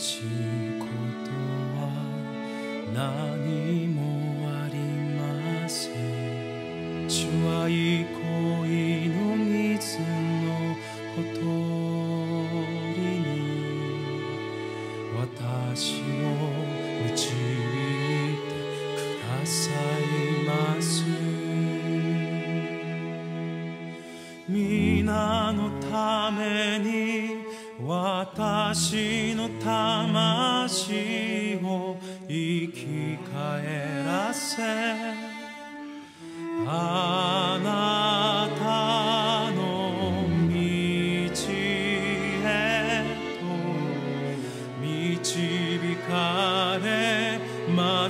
しいことは何もありません。主は憩いの水のほとりに私を導いてくださいます。皆のために私の魂を生き返らせ、あなたの道へと導かれます。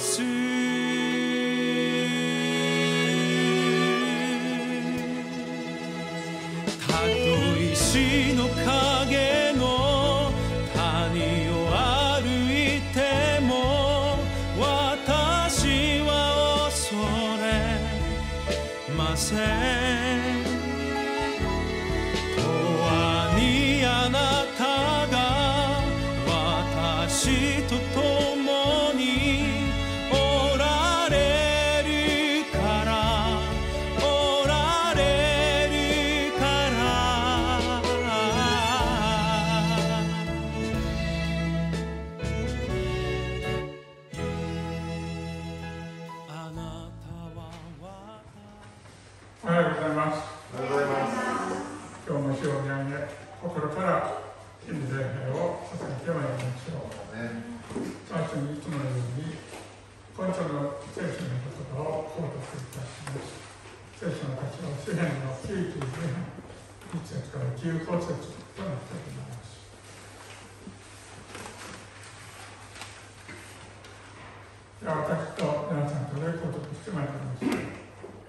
たとえ死の影の谷を歩いても私は恐れません。永遠にあなたが私と共におられるから、おられるから。あなたはおはようございます。 おはようございます。 今日も主を見上げ、心から日々礼拝を捧げてまいりましょう。最初にいつものように、今週の聖書の言葉を朗読いたします。聖書の箇所は詩編の92編、1節から15節となっております。では私と皆さんとで朗読してまいります。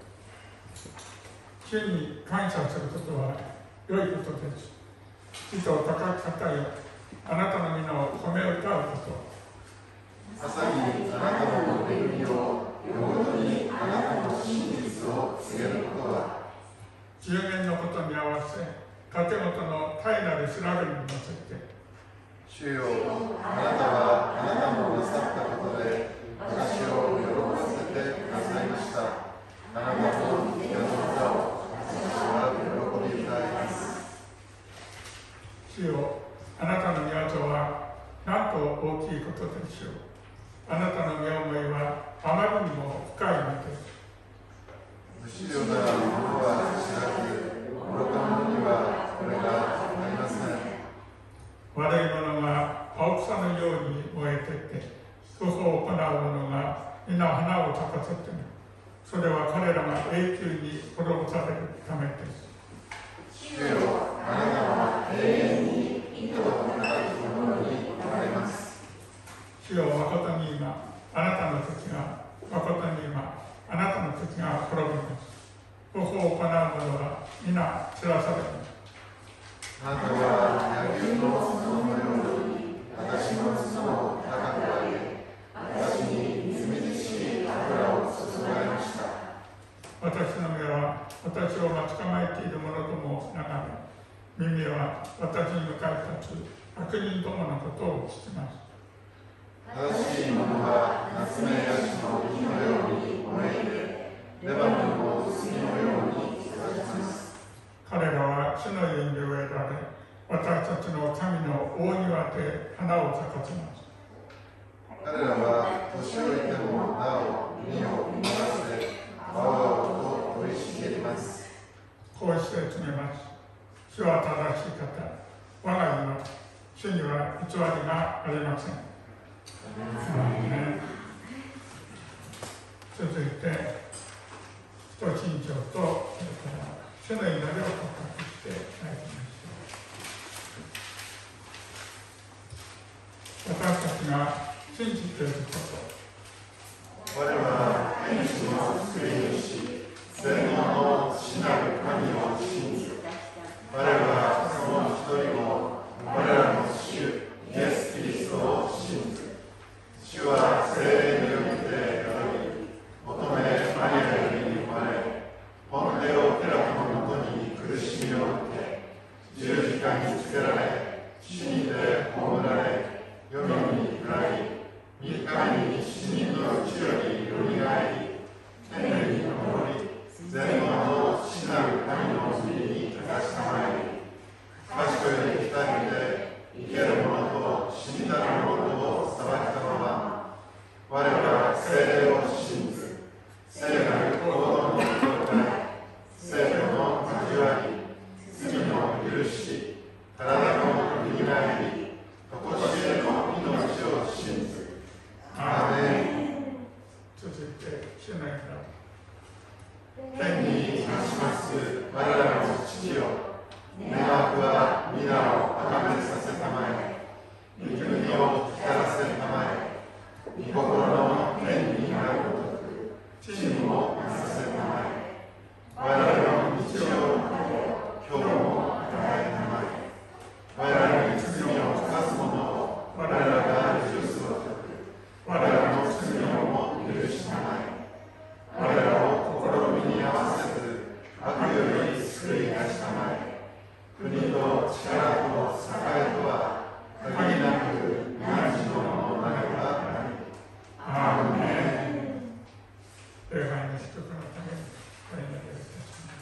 主に感謝することは良いことです。地と高く方よ、あなたの皆を褒め歌うこと。 朝にあなたの恵みを、夜ごとにあなたの真実を告げることは、 10年のことに合わせ、建物の平らで調べに乗せて、 主よ、あなたはあなたのなさったことで私を喜ばせてくださいました。あなたの御歌を私は喜び歌います。 主よ、あなたの御業はなんと大きいことでしょう。あなたの御思いはあまりにも深いのです。 不思議なものは知らず、愚か者にはこれがありません。 悪い者が青草のように燃えていて、不法を行う者が皆花を咲かせても、それは彼らが永久に滅ぼされるためです。 主よ、あなたは永遠に意図のないものにおられます。 主よ、誠に今、あなたの時が、誠に今、あなたの時が滅びます。不法を行う者は皆散らされます。 あなたは野球の角のように私の角を高く上げ、私にみずみずしい油を注がれました。 私の目は私を待ち構えている者とも眺め、耳は私に向かい立つ悪人どものことを聞きます。 正しい者は夏目ヤシの木のように燃えて、レバノンの杉のように育ちます。 彼らは主の家に植えられ、私たちの神の大庭で花を咲かせます。 彼らは年老いてもなお実を実らせ、青々と生い茂ります。 こうして告げます。主は正しい方、我が家の主には偽りがありません。続いて、人信条と、それから主の祈りを告白してまいりましょう。私たちが信じていること。 我は天地の作り主、全能の父なる神を信じ、我はその一人を、我らの主、イエス・キリストを信じ、主は聖霊によって宿り、乙女マリアよりに生まれ、ポンテオ・ピラトのもとに苦しみを受け、十字架につけられ、死にて葬られ、世に許し、体もよみがえり、とこしえの命を信ず。アーメン。 続いて、主の祈り。 天にいまします我らの父よ、願わくは皆を崇めさせたまえ、御国を光らせたまえ、御心の天にあるごとく、地にもなさせたまえ。我らの日曜の糧を今日も与えたまえ。我らに罪を犯す者を我らが許すごとく、我らの罪をも許したまえ。我らを試みに合わせず、悪より救い出したまえ。国と力と栄とは限りなく汝のものなればなり。アーメン。 礼拝の祝福のためにお祈りをいたします。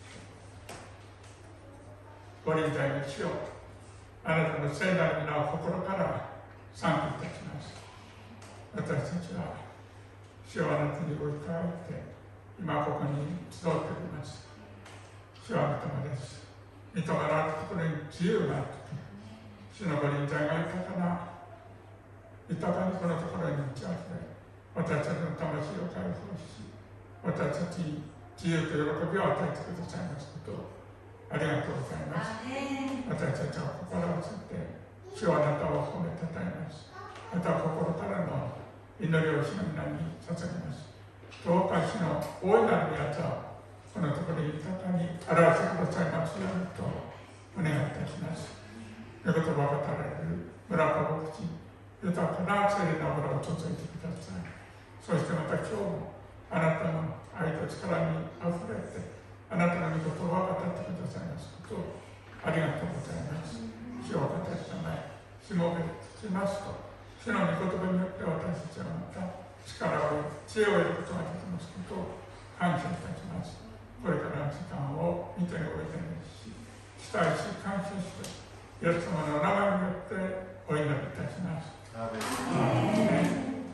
ご臨在の主よ、あなたの聖なる皆を心から賛美いたします。私たちは主はあなたにおいかえって今ここに集っております。主は御霊です。御霊のあるところに自由があって、主のご臨在が豊かにこのところに満ち溢れ、私たちの魂を解放し、私たちに自由と喜びを与えてくださいますことをありがとうございます。私たちは心を寄せて主はあなたを褒めたたえます。また心からの祈りを主の皆に捧げます。どうか主の大いなる宮座をこのところに豊かに表してくださいますようにとお願いいたします。御言葉が語られる村子牧師、豊かな聖霊の油を注いでください。そしてまた今日もあなたの愛と力にあふれて、あなたの御言葉を語ってくださいますことをありがとうございます。主を語りたまえ、しもべしますと、主の御言葉によって私たちはまた力を知恵を得ることができますことを感謝いたします。これからの時間を見ておいてし、期待し感謝して、イエス様の名前によってお祈りいたします。アーメン。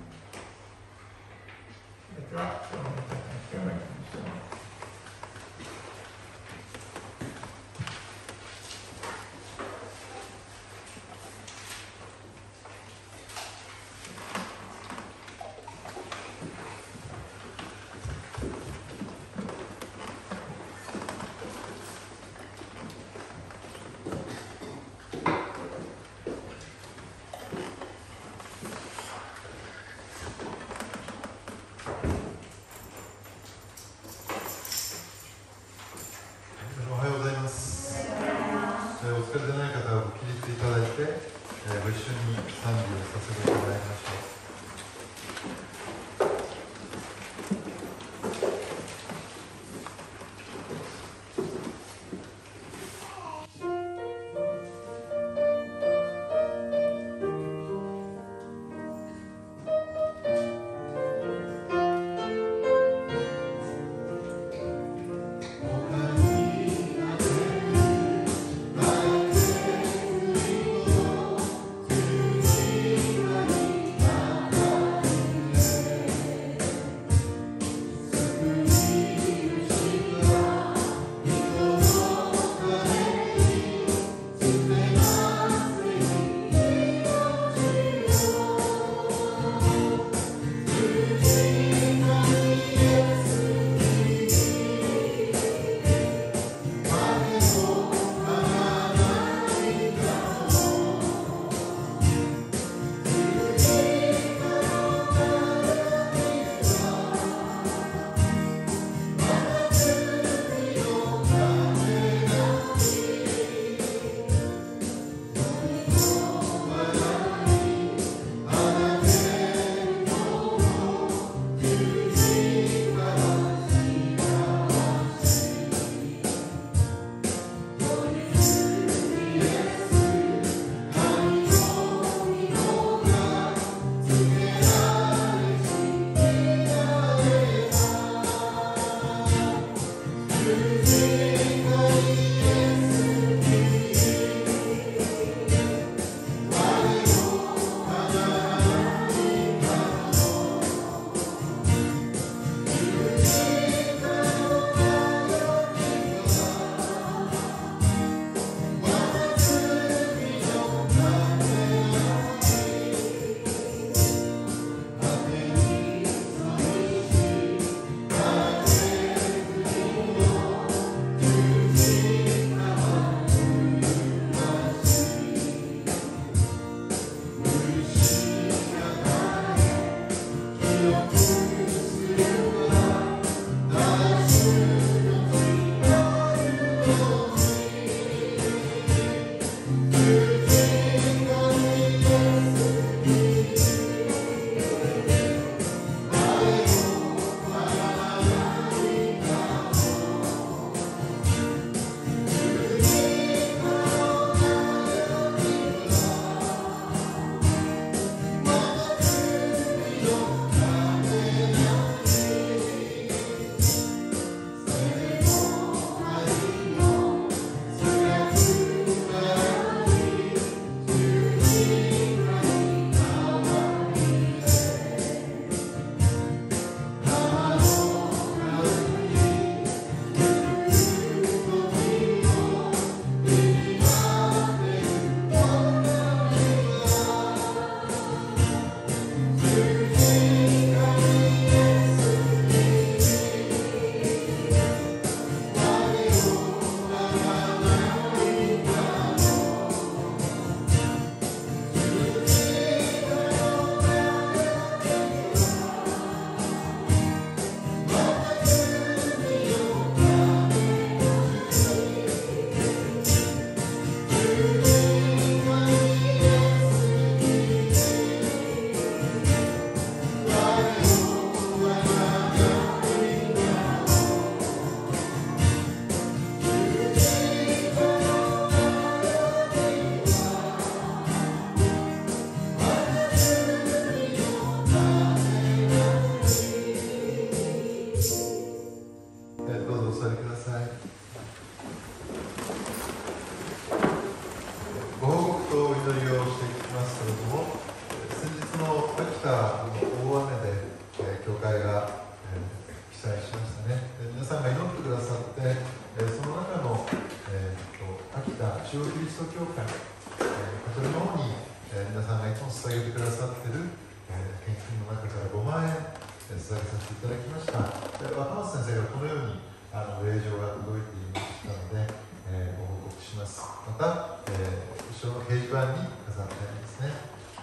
それでは、今日のお話をお願いします。 た中央キリスト教会、これの方に、皆さんがいつも捧げてくださっている、献金の中から5万円捧げさせていただきました。若松先生がこのように令状が届いていましたので、ご報告します。また、後ろの掲示板に飾ってありますね。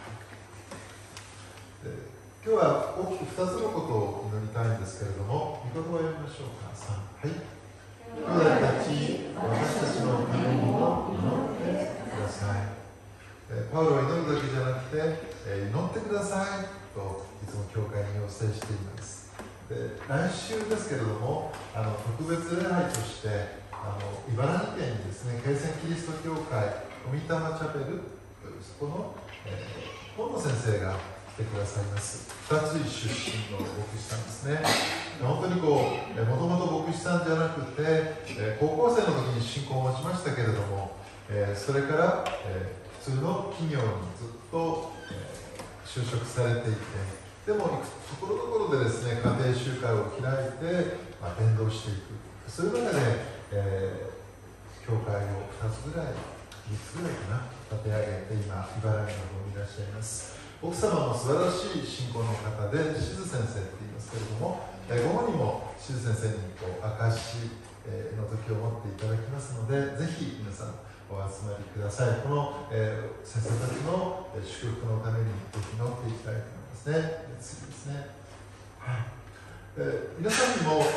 今日は大きく2つのことを祈りたいんですけれども、御言葉を読みましょうか。3、はい。兄弟たち、私たちのためにも祈ってください。パウロは祈るだけじゃなくて、祈ってくださいといつも教会に要請しています。で、来週ですけれども、特別礼拝として茨城県にですね、慶泉キリスト教会小御霊チャペルというそこの、本野先生が来てくださいます。二つ出身の牧師さんですね。本当にもともと牧師さんじゃなくて、高校生の時に信仰を持ちましたけれども、それから、普通の企業にずっと、就職されていて、でもところどころでですね、家庭集会を開いて、伝道していく。そういう中で、教会を2つぐらい、3つぐらいかな、立て上げて、今、茨城の方にいらっしゃいます。奥様も素晴らしい信仰の方で、しず先生って言いますけれども、午後にもしず先生に証の時を持っていただきますので、ぜひ皆さん、お集まりください。この、先生たちの祝福のためにぜひ祈っていきたいと思いますね。次ですね。はい。皆さんにも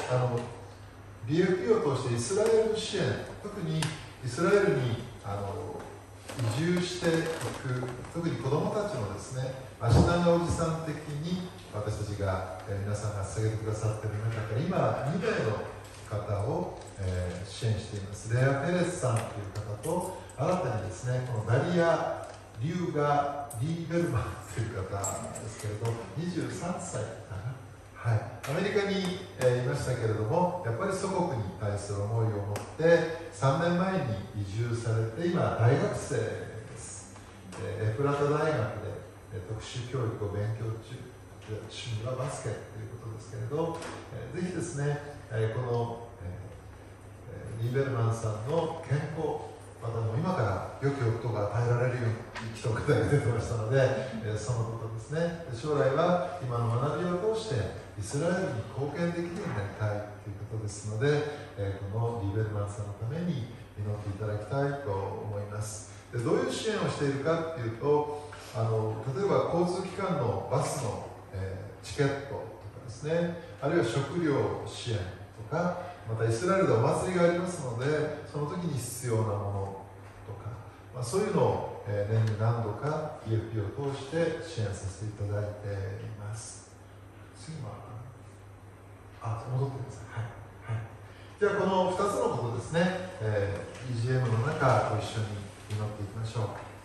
BFP を通してイスラエル支援、特にイスラエルに移住していく、特に子どもたちのですね、足長おじさん的に私たちが、皆さんが捧げてくださっている中から今2名の方を、支援しています。レア・ペレスさんという方と、新たにですね、このダリア・リューガ・リーベルマンという方ですけれど、23歳かな、はい、アメリカに、いましたけれども、やっぱり祖国に対する思いを持って3年前に移住されて、今大学生です。エプラタ大学で特殊教育を勉強中、趣味はバスケということですけれど、ぜひですね、このリーベルマンさんの健康、また今から良き夫が与えられるように一言が出てましたので、そのことですね。将来は今の学びを通してイスラエルに貢献できるようになりたいということですので、このリーベルマンさんのために祈っていただきたいと思います。で、どういう支援をしているかというと、例えば交通機関のバスの、チケットとかですね、あるいは食料支援とか、またイスラエルでお祭りがありますので、その時に必要なものとか、そういうのを、年に何度か EFP を通して支援させていただいています。次は戻ってください。はいはい、じゃあこの2つのことですね、EGM の中ご一緒に祈っていきましょう。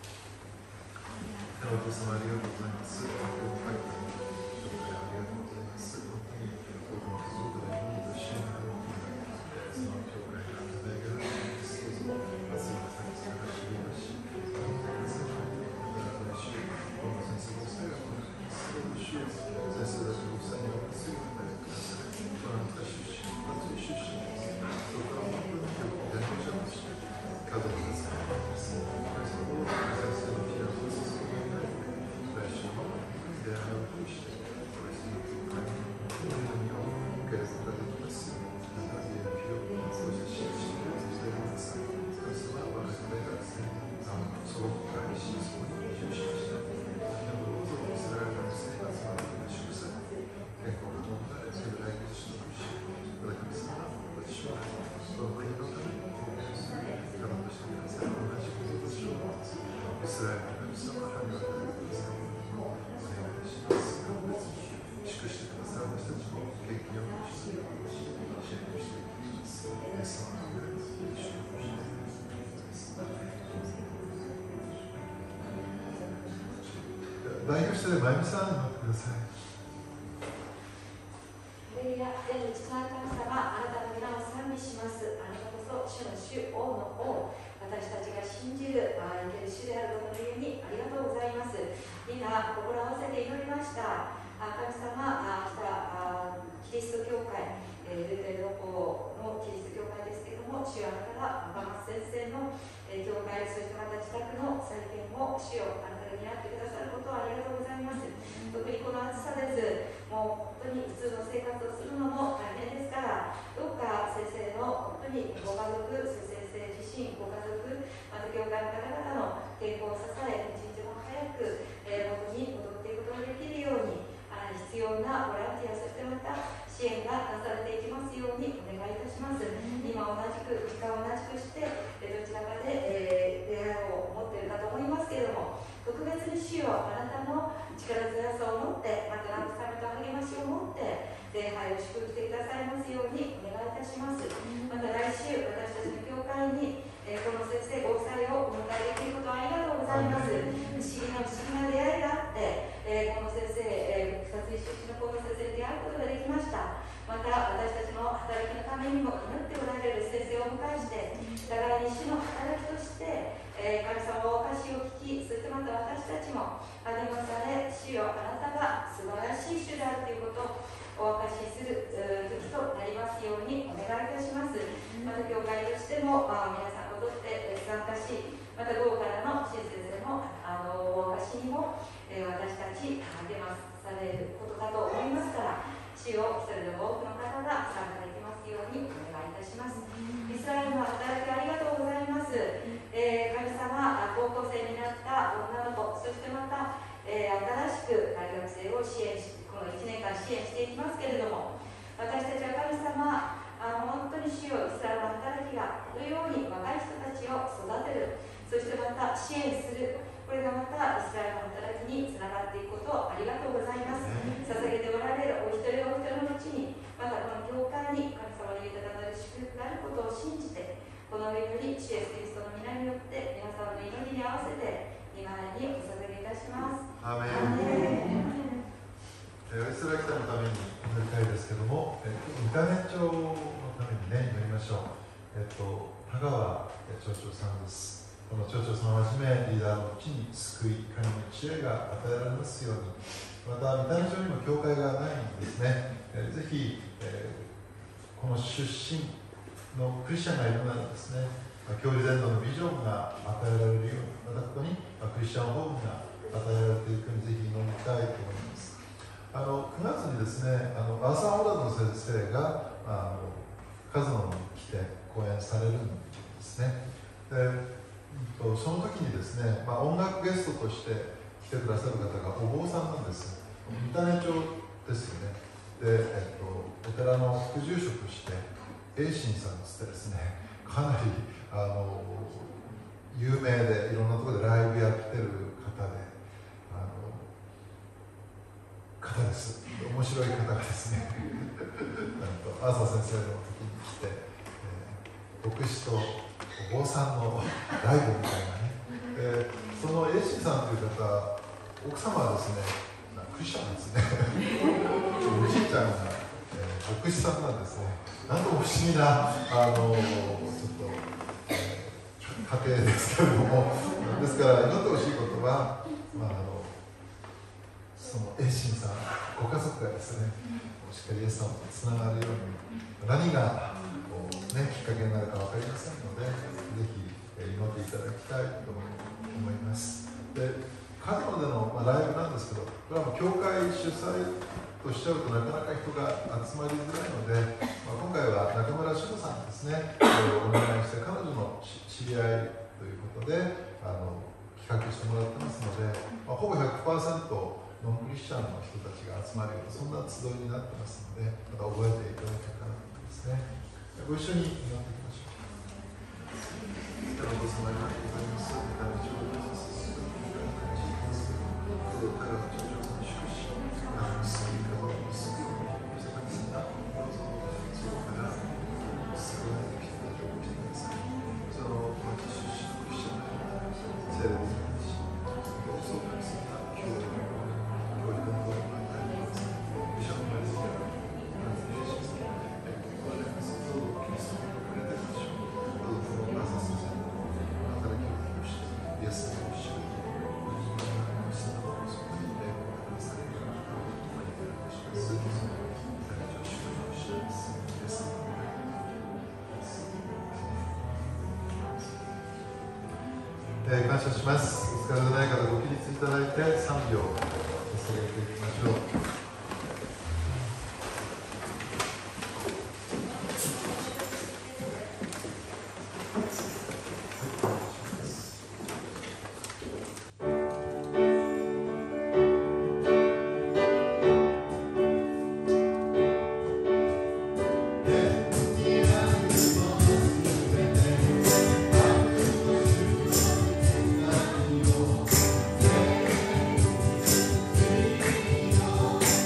お父様ありがとうございます。代表してまゆみさんになってください。 ハレルヤ、天の父なる神様、あなたの皆を賛美します。あなたこそ主の主、王の王、私たちが信じる生ける主であることのゆえにありがとうございます。今、心を合わせて祈りました。神様、キリスト教会、ルテルの方のキリスト教会ですけれども、主あなたが若松先生の、 教会、そしてまた自宅の再建も主よあなたが担ってくださることをありがとうございます。特にこの暑さです。もう本当に普通の生活をするのも大変ですから、どうか先生の本当にご家族、先生自身、ご家族、また教会の方々の健康を支え、一日も早く元に戻っていくことができるように、必要なボランティア、そしてまた支援がなされていきますようにお願いいたします。今同じく、時間を同じくして、どちらかで、出会いを持っているかと思いますけれども、特別に主よあなたの力強さを持って、また慰めと励ましを持って、礼拝を祝福してくださいますようにお願いいたします。また来週、私たちの教会に、この先生ご夫妻をお迎えできることをありがとうございます。不思議な出会いがあって、この先生、二つ一出身のこの先生に出会うことができました。また私たちの働きのためにも祈っておられる先生をお迎えして、互いに主の働きとして、神様のお貸しを聞き、そしてまた私たちも励まされ、主よあなたが素晴らしい主であるということをお明かしする時となりますようにお願いいたします。また教会としても皆さんをとって参加し、また午後からの新先生のお明かしにも私たち励まされることかと思いますから、主を一人でも多くの方が参加できますようにお願いいたします。イスラエルの働きありがとうございます。神様、高校生になった女の子、そしてまた、新しく大学生を支援し、この1年間支援していきますけれども、私たちは神様、本当に主よイスラエルの働きがこのように若い人たちを育てる、そしてまた支援する、これがまたイスラエルの働きにつながっていくことをありがとうございます。捧げておられるお一人お一人のうちに、またこの教会に神様の豊かなる祝福があることを信じて、この上より主イエスキリストの皆によって皆様の祈りに合わせて御前にお捧げいたします。 アーメン。イスラエルのために祈りたいですけども、インターネットのためにね、祈りましょう。田川町長さんです。この町長さんをはじめ、リーダーのうちに救い、神の知恵が与えられますように、また、三種町にも教会がないんですね。ぜひ、この出身のクリスチャンがいるならですね、教授伝道のビジョンが与えられるように、またここにクリスチャンホームが与えられていくように、ぜひ祈りたいと思います。9月にですね、アーサー・オラド先生がカズノに来て講演されるんですね。でその時にですね、音楽ゲストとして来てくださる方がお坊さんなんです。三種町ですよね。で、お寺の副住職して栄信さんつってですね、かなり有名でいろんなところでライブやってる方で、方です。面白い方がですねアーサー先生の時に来て、牧師とお坊さんのライブみたいなね、そのエイシンさんという方、奥様はですね、クリスチャンですねおじいちゃんが、牧師さんなんですね。なんとも不思議なちょっと、家庭ですけれども、ですから祈ってほしいことは、そのエイシンさん、ご家族がですね、しっかりイエス様とつながるように、何がきっかけになるか分かりませんので、ぜひ祈っていただきたいと思います。で、カズノでのライブなんですけど、これは教会主催としちゃうとなかなか人が集まりづらいので、今回は中村志乃さんにですね、お願いして、彼女の知り合いということで企画してもらってますので、ほぼ 100%ノンクリスチャンの人たちが集まるような、そんな集いになってますので、また覚えていただけたらと思いますね。ご一緒に祈っていきましょう。天のお父様、ありがとうございます。御霊を感謝します。どうか長女さんに祝し、救い方を救う御坂さんがどうぞそこから救われてきた人をしてください。その町出身のクリスチャンが聖霊を使いし、どうぞ神様が教会の教育のことを与えてください。ビショップマリア感謝します。お疲れのない方、ご起立いただいて3秒捧げていきましょう。 「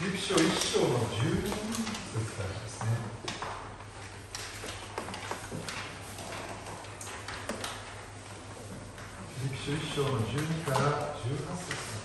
フィリピ書1章の12節からですね。フィリピ書1章の12から18節。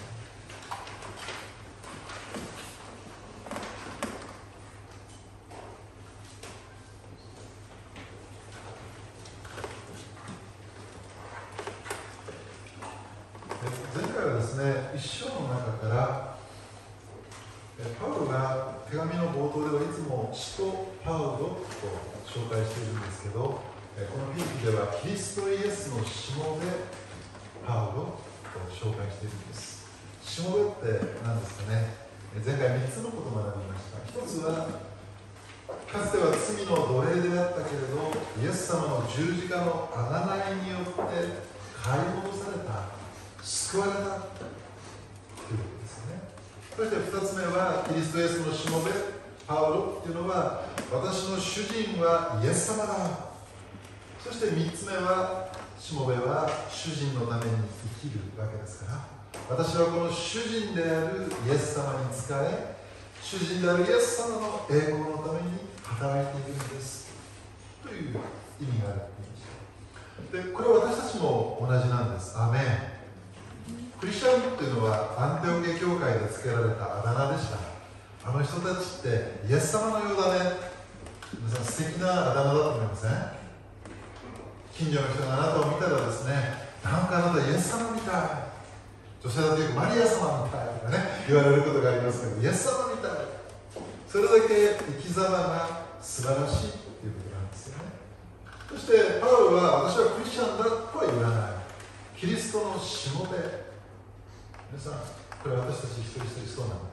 前回はですね、1章の中からパウロが手紙の冒頭ではいつも使徒パウロと紹介しているんですけど、このフィリピではキリストイエスのしもべパウロと紹介しているんです。しもべって何ですかね。前回3つのことを学びました。1つはかつては罪の奴隷であったけれど、イエス様の十字架の贖いによって買い戻された、救われたということですね。そして2つ目はキリストイエスのしもべパウロというのは、私の主人はイエス様だ。そして3つ目は、しもべは主人のために生きるわけですから、私はこの主人であるイエス様に仕え、主人であるイエス様の栄光のために働いているんですという意味があると言いました。で、これは私たちも同じなんです。アメン。クリスチャンというのはアンテオケ教会で付けられたあだ名でした。あの人たちってイエス様のようだね。皆さん素敵なあだ名だと思いません？近所の人があなたを見たらですね、なんかあなたイエス様みたい、女性だとよくマリア様みたいとかね言われることがありますけど、イエス様みたい、それだけ生き様が素晴らしいということなんですよね。そしてパウロは、私はクリスチャンだとは言わない。キリストのしもべ。皆さん、これは私たち一人一人そうなんです。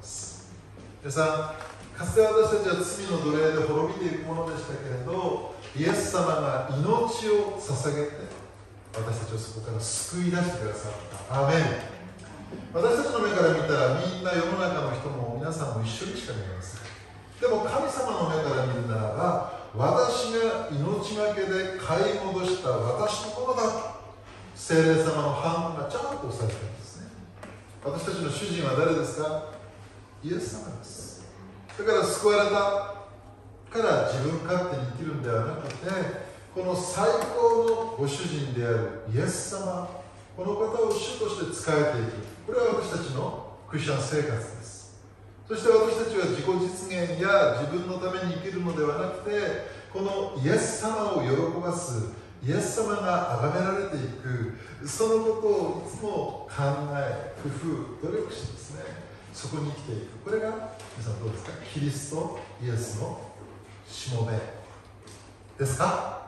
皆さん、かつて私たちは罪の奴隷で滅びていくものでしたけれど、イエス様が命を捧げて私たちをそこから救い出してくださった。アーメン。私たちの目から見たら、みんな世の中の人も皆さんも一緒にしか見えません。でも神様の目から見るならば、私が命がけで買い戻した私のものだ。聖霊様の判断がちゃんとされているんですね。私たちの主人は誰ですか？イエス様です。だから救われたから自分勝手に生きるんではなくて、この最高のご主人であるイエス様、この方を主として仕えていく。これは私たちのクリスチャン生活です。そして私たちは自己実現や自分のために生きるのではなくて、このイエス様を喜ばす、イエス様が崇められていく、そのことをいつも考え、工夫、努力してですね、そこに生きていく。これが皆さんどうですか？キリストイエスのしもべですか？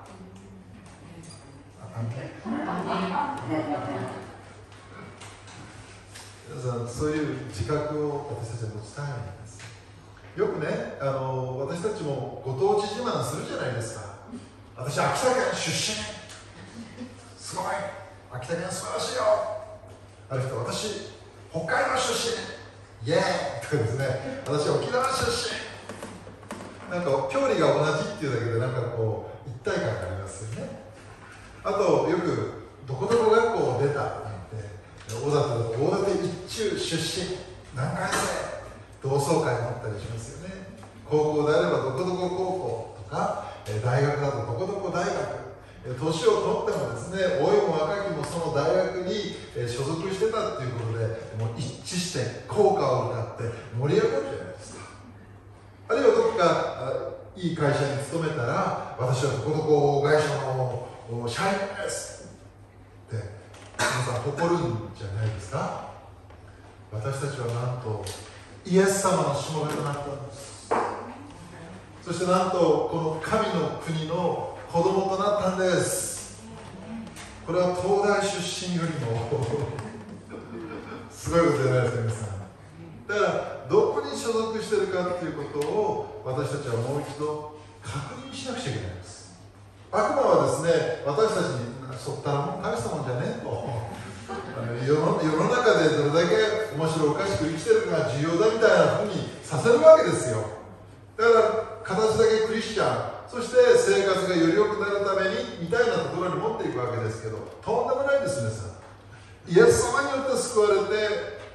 皆さん、そういう自覚を私たちは持ちたいんです。よくね、私たちもご当地自慢するじゃないですか。私、秋田県出身、すごい、秋田県素晴らしいよ。ある人、私、北海道出身、イエーイとかですね、私、沖縄出身。なんか、距離が同じっていうだけで、なんかこう、一体感がありますよね。あと、よく、どこどこ学校を出たなんて、大館だと大館一中出身、何回生、同窓会もあったりしますよね。高校であればどこどこ高校とか、大学だとどこどこ大学、年を取ってもですね、老いも若きもその大学に所属してたっていうことで、もう一致して校歌を歌って盛り上がるじゃないですか。あるいはどこかいい会社に勤めたら、私はどこどこ会社の社員ですって皆さん誇るんじゃないですか。私たちはなんとイエス様のしもべとなったんです。そしてなんとこの神の国の子供となったんです。これは東大出身よりもすごいことじゃないですか皆さん。だからどこに所属しているかということを私たちはもう一度確認しなくちゃいけないんです。悪魔はですね、私たちにそったらもう神様じゃねえと世の中でどれだけ面白おかしく生きてるかが重要だみたいなふうにさせるわけですよ。だから形だけクリスチャン、そして生活がより良くなるためにみたいなところに持っていくわけですけど、とんでもないです皆さん。イエス様によって救われて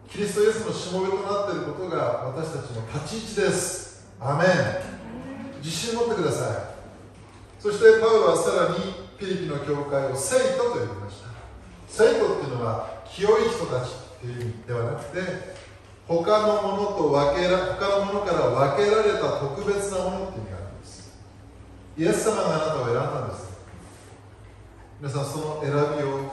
キリストイエスのしもべとなっていることが私たちの立ち位置です。アーメン。自信を持ってください。そしてパウロはさらにフィリピの教会を聖徒と呼びました。聖徒っていうのは清い人たちっていう意味ではなくて、他のものから分けられた特別なものっていう意味があるんです。イエス様があなたを選んだんです。皆さん、その選びを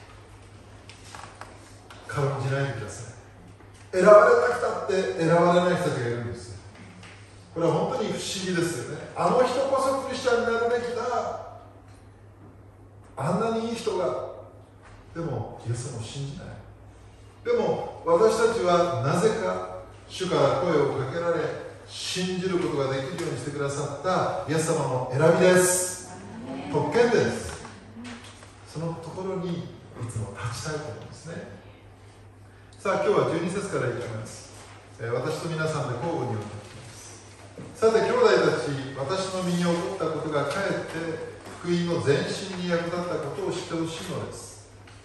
軽んじないでください。選ばれた人って選ばれない人たちがいるんです。これは本当に不思議ですよね。あの人こそクリスチャンになるべきだ、あんなにいい人が、でもイエス様を信じない。でも私たちはなぜか主から声をかけられ、信じることができるようにしてくださったイエス様の選びです。特権です。そのところにいつも立ちたいと思うんですね。さあ、今日は12節からいきます。私と皆さんで交互に読んでいきます。さて、兄弟たち、私の身に起こったことがかえって福音の前進に役立ったことを知ってほしいのです。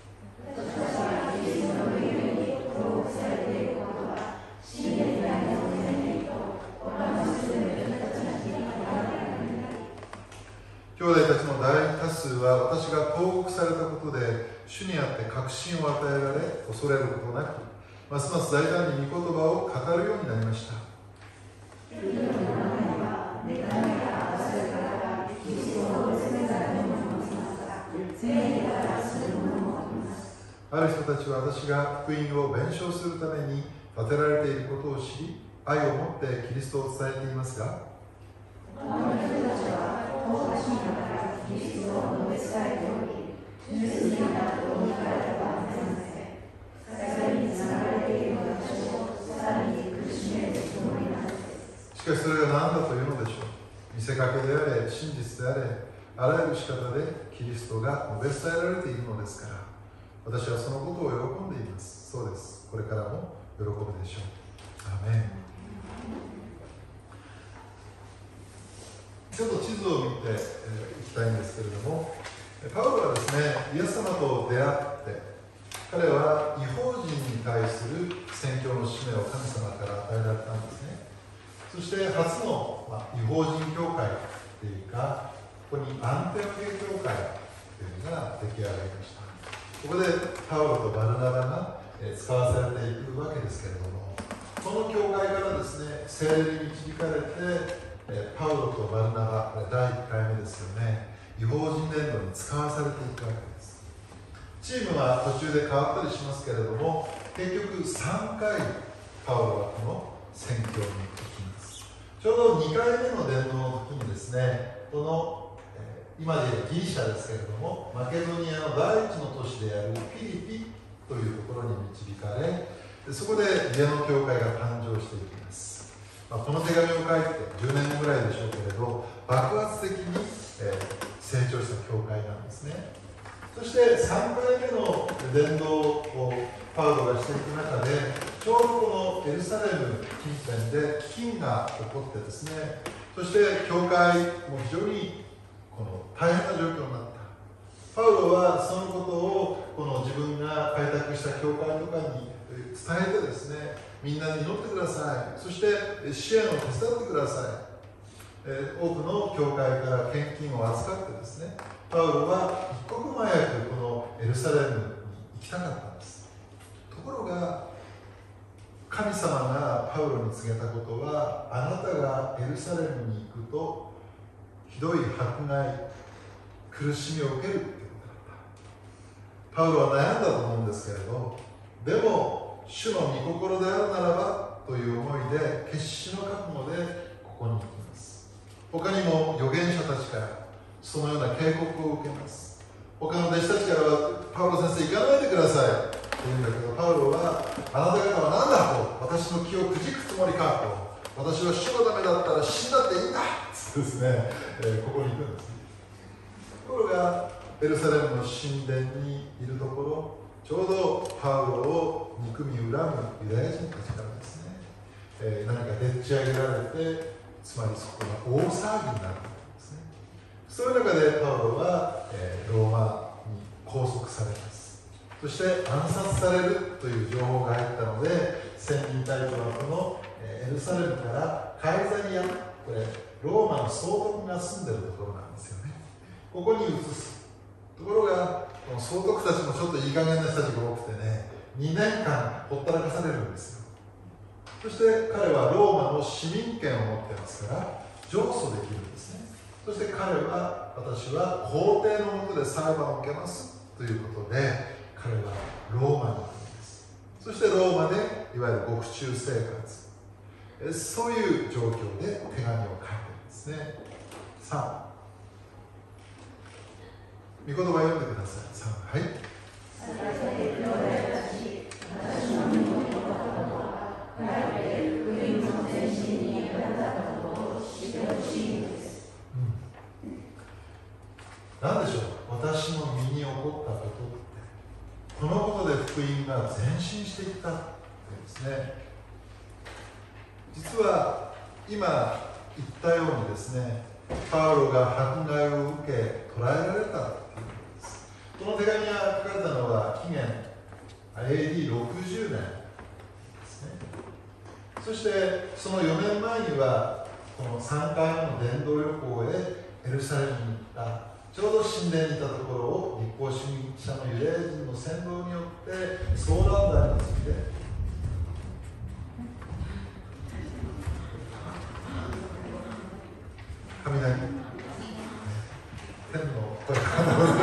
兄弟たちの大多数は私が投獄されたことで主にあって確信を与えられ、恐れることなくますます大胆に御言葉を語るようになりました。ある人たちは私が福音を弁償するために立てられていることを知り、愛を持ってキリストを伝えていますが、しかしそれが何だというのでしょう。見せかけであれ、真実であれ、あらゆる仕方でキリストが述べ伝えられているのですから、私はそのことを喜んでいます。そうです。これからも喜ぶでしょう。アーメン。ちょっと地図を見ていきたいんですけれども、パウロはですね、イエス様と出会って、彼は異邦人に対する宣教の使命を神様から与えられたんですね。そして初の、異邦人教会というか、ここにアンテオケ教会というのが出来上がりました。ここでパウロとバルナバが使わされていくわけですけれども、この教会からですね、聖霊に導かれて、パウロとバルナバ、第1回目ですよね、異邦人伝道に使わされていくわけです。チームは途中で変わったりしますけれども、結局3回パウロはこの宣教に行きます。ちょうど2回目の伝道の時にですね、この今でいうギリシャですけれども、マケドニアの第一の都市であるフィリピというところに導かれ、そこで家の教会が誕生していきます。この手紙を書いて10年後ぐらいでしょうけれど、爆発的に、成長した教会なんですね。そして3回目の伝道をパウロがしていく中で、ちょうどこのエルサレム近辺で飢饉が起こってですね、そして教会も非常にこの大変な状況になった。パウロはそのことをこの自分が開拓した教会とかに伝えてですね、みんなに祈ってください。そして支援を手伝ってください。多くの教会から献金を預かってですね、パウロは一刻も早くこのエルサレムに行きたかったんです。ところが神様がパウロに告げたことは、あなたがエルサレムに行くとひどい迫害、苦しみを受けるということだった。パウロは悩んだと思うんですけれど、でも主の御心であるならばという思いで、決死の覚悟でここに行きます。他にも預言者たちからそのような警告を受けます。他の弟子たちからは、パウロ先生行かないでくださいと言うんだけど、パウロは、あなた方は何だと、私の気をくじくつもりかと、私は主のためだったら死んだっていいんだとですね、ここに行くんです。ところがエルサレムの神殿にいるところ、ちょうどパウロを憎み恨むユダヤ人たちからですね、何かでっち上げられて、つまりそこが大騒ぎになるんですね。そういう中でパウロは、ローマに拘束されます。 そして暗殺されるという情報が入ったので、千人隊長はこのエルサレムからカイザリア、これローマの総督が住んでるところなんですよね。ここに移す。ところがこの総督たちもちょっといい加減な人たちが多くてね、2年間ほったらかされるんですよ。そして彼はローマの市民権を持ってますから上訴できるんですね。そして彼は、私は皇帝の下で裁判を受けますということで、彼はローマに行くんです。そしてローマでいわゆる獄中生活、そういう状況で手紙を書いてるんですね。3、御言葉を読んでください。3、はい。何でしょう、私の身に起こったことって、このことで福音が前進していったってですね。実は今言ったようにですね、パウロが迫害を受け捕らえられたっていうことです。この手紙が書かれたのは紀元 AD60 年ですね。そしてその4年前にはこの3回目の伝道旅行へエルサレムに行った、ちょうど神殿にいたところを立法主義者のユダヤ人の扇動によってソーラン台について雷、天の声が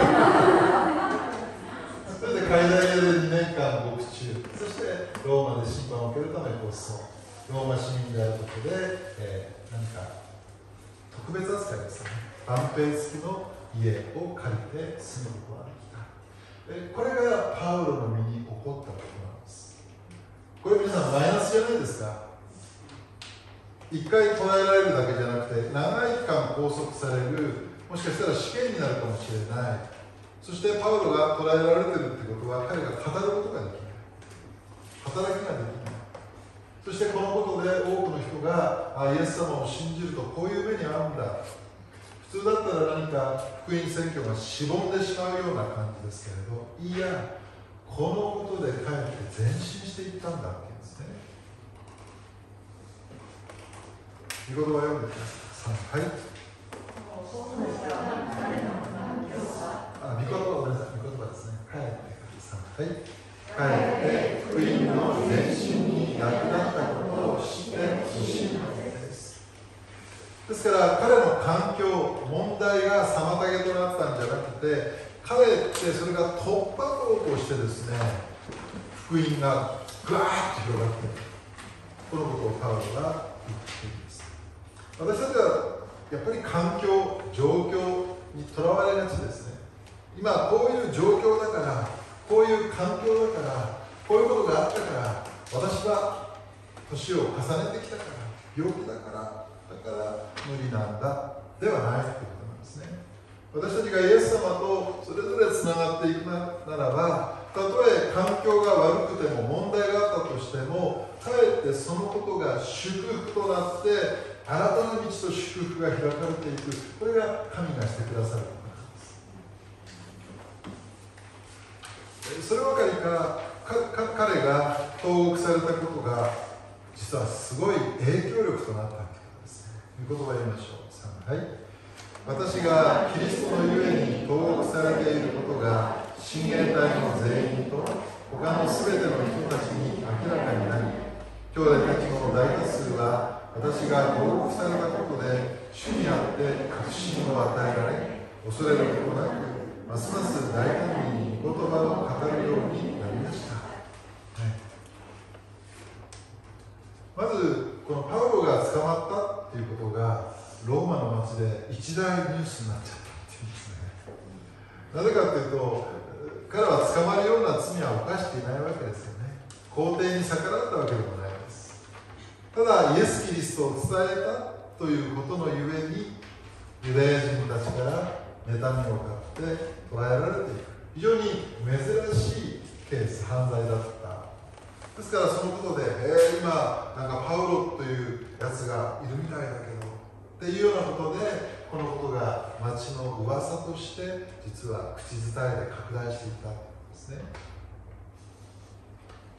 それで階段屋で2年間獄中、そしてローマで審判を受けるため放送、ローマ市民であることで、何か特別扱いですね。万兵付きの家を借りて住むことができた。これがパウロの身に起こったことなんです。これ皆さんマイナスじゃないですか。一回捕らえられるだけじゃなくて、長い期間拘束される、もしかしたら死刑になるかもしれない。そしてパウロが捕らえられているということは、彼が語ることができない、働きができない。そしてこのことで多くの人がイエス様を信じるとこういう目に遭うんだ。普通だったら何か福音宣教がしぼんでしまうような感じですけれど、いや、このことでかえって前進していったんだっていうんですね。御言葉を読んでください。はい。御言葉、ごめんなさい、御言葉ですね。帰ってください。はい。帰って福音の前進に役立ったことを知ってほしいのです。ですから彼の環境、問題が妨げとなったんじゃなくて、かえってそれが突破口としてですね、福音がぐわーっと広がっている。このことをパウロが言っています。私たちはやっぱり環境、状況にとらわれがちですね。今こういう状況だから、こういう環境だから、こういうことがあったから、私は年を重ねてきたから、病気だから無理なんだではないということなんですね。私たちがイエス様とそれぞれつながっていくならば、たとえ環境が悪くても問題があったとしても、かえってそのことが祝福となって新たな道と祝福が開かれていく。これが神がしてくださることなんです。そればかりか、彼が投獄されたことが実はすごい影響力となったということですね。御言葉を読みましょう。はい。私がキリストのゆえに投獄されていることが親衛隊の全員と他のすべての人たちに明らかになり、兄弟たちの大多数は私が投獄されたことで主にあって確信を与えられ、恐れることなくますます大胆に御言葉を語るようになりました。まずこのパウロが捕まったということがローマの町で一大ニュースになっちゃったっていうんですね。なぜかというと、彼は捕まるような罪は犯していないわけですよね。皇帝に逆らったわけでもないです。ただイエス・キリストを伝えたということのゆえに、ユダヤ人たちから妬みを買って捕らえられていく、非常に珍しいケース、犯罪だった。ですからそのことで、今なんかパウロというやつがいるみたいだけどっていうようなことで、このことが町の噂として実は口伝えで拡大していったんですね。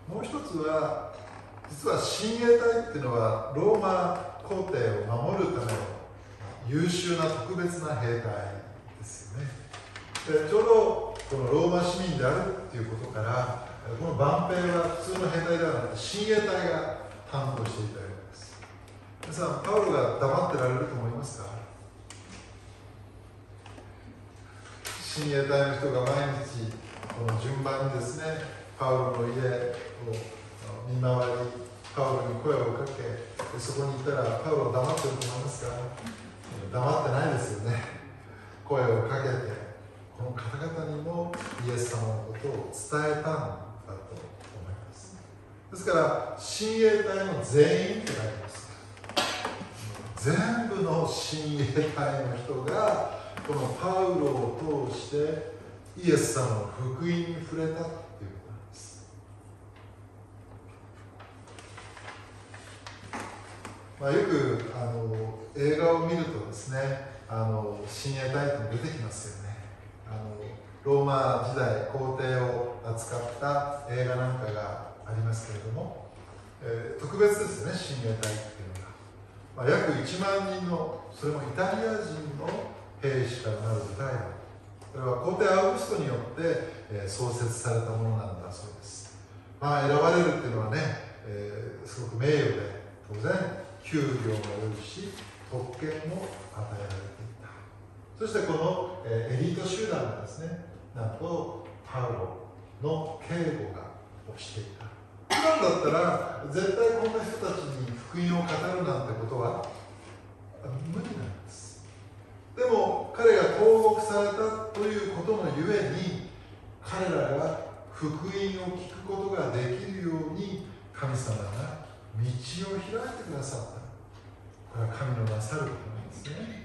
もう一つは実は親衛隊っていうのはローマ皇帝を守るための優秀な特別な兵隊ですよね。でちょうどこのローマ市民であるっていうことからこの万兵は普通の兵隊ではなくて親衛隊が担当していたようです。皆さんパウロが黙ってられると思いますか？親衛隊の人が毎日この順番にですねパウロの家を見回りパウロに声をかけそこにいたらパウロ黙ってると思いますか？黙ってないですよね。声をかけてこの方々にもイエス様のことを伝えたんだと思います。ですから親衛隊の全員って書いてます。全部の親衛隊の人がこのパウロを通してイエス様の福音に触れたっていうことなんです。よく映画を見るとですね親衛隊って出てきますよね。ローマ時代皇帝を扱った映画なんかがありますけれども、特別ですよね親衛隊っていうのが、約1万人のそれもイタリア人の兵士からなる部隊だ。これは皇帝アウグストによって、創設されたものなんだそうです。選ばれるっていうのはね、すごく名誉で当然給料も良いし特権も与えられていた。そしてこの、エリート集団がですねなんとパウロの警護をしていた。普段だったら絶対こんな人たちに福音を語るなんてことは無理なんです。でも彼が投獄されたということのゆえに彼らが福音を聞くことができるように神様が道を開いてくださった。これは神のなさることなんですね。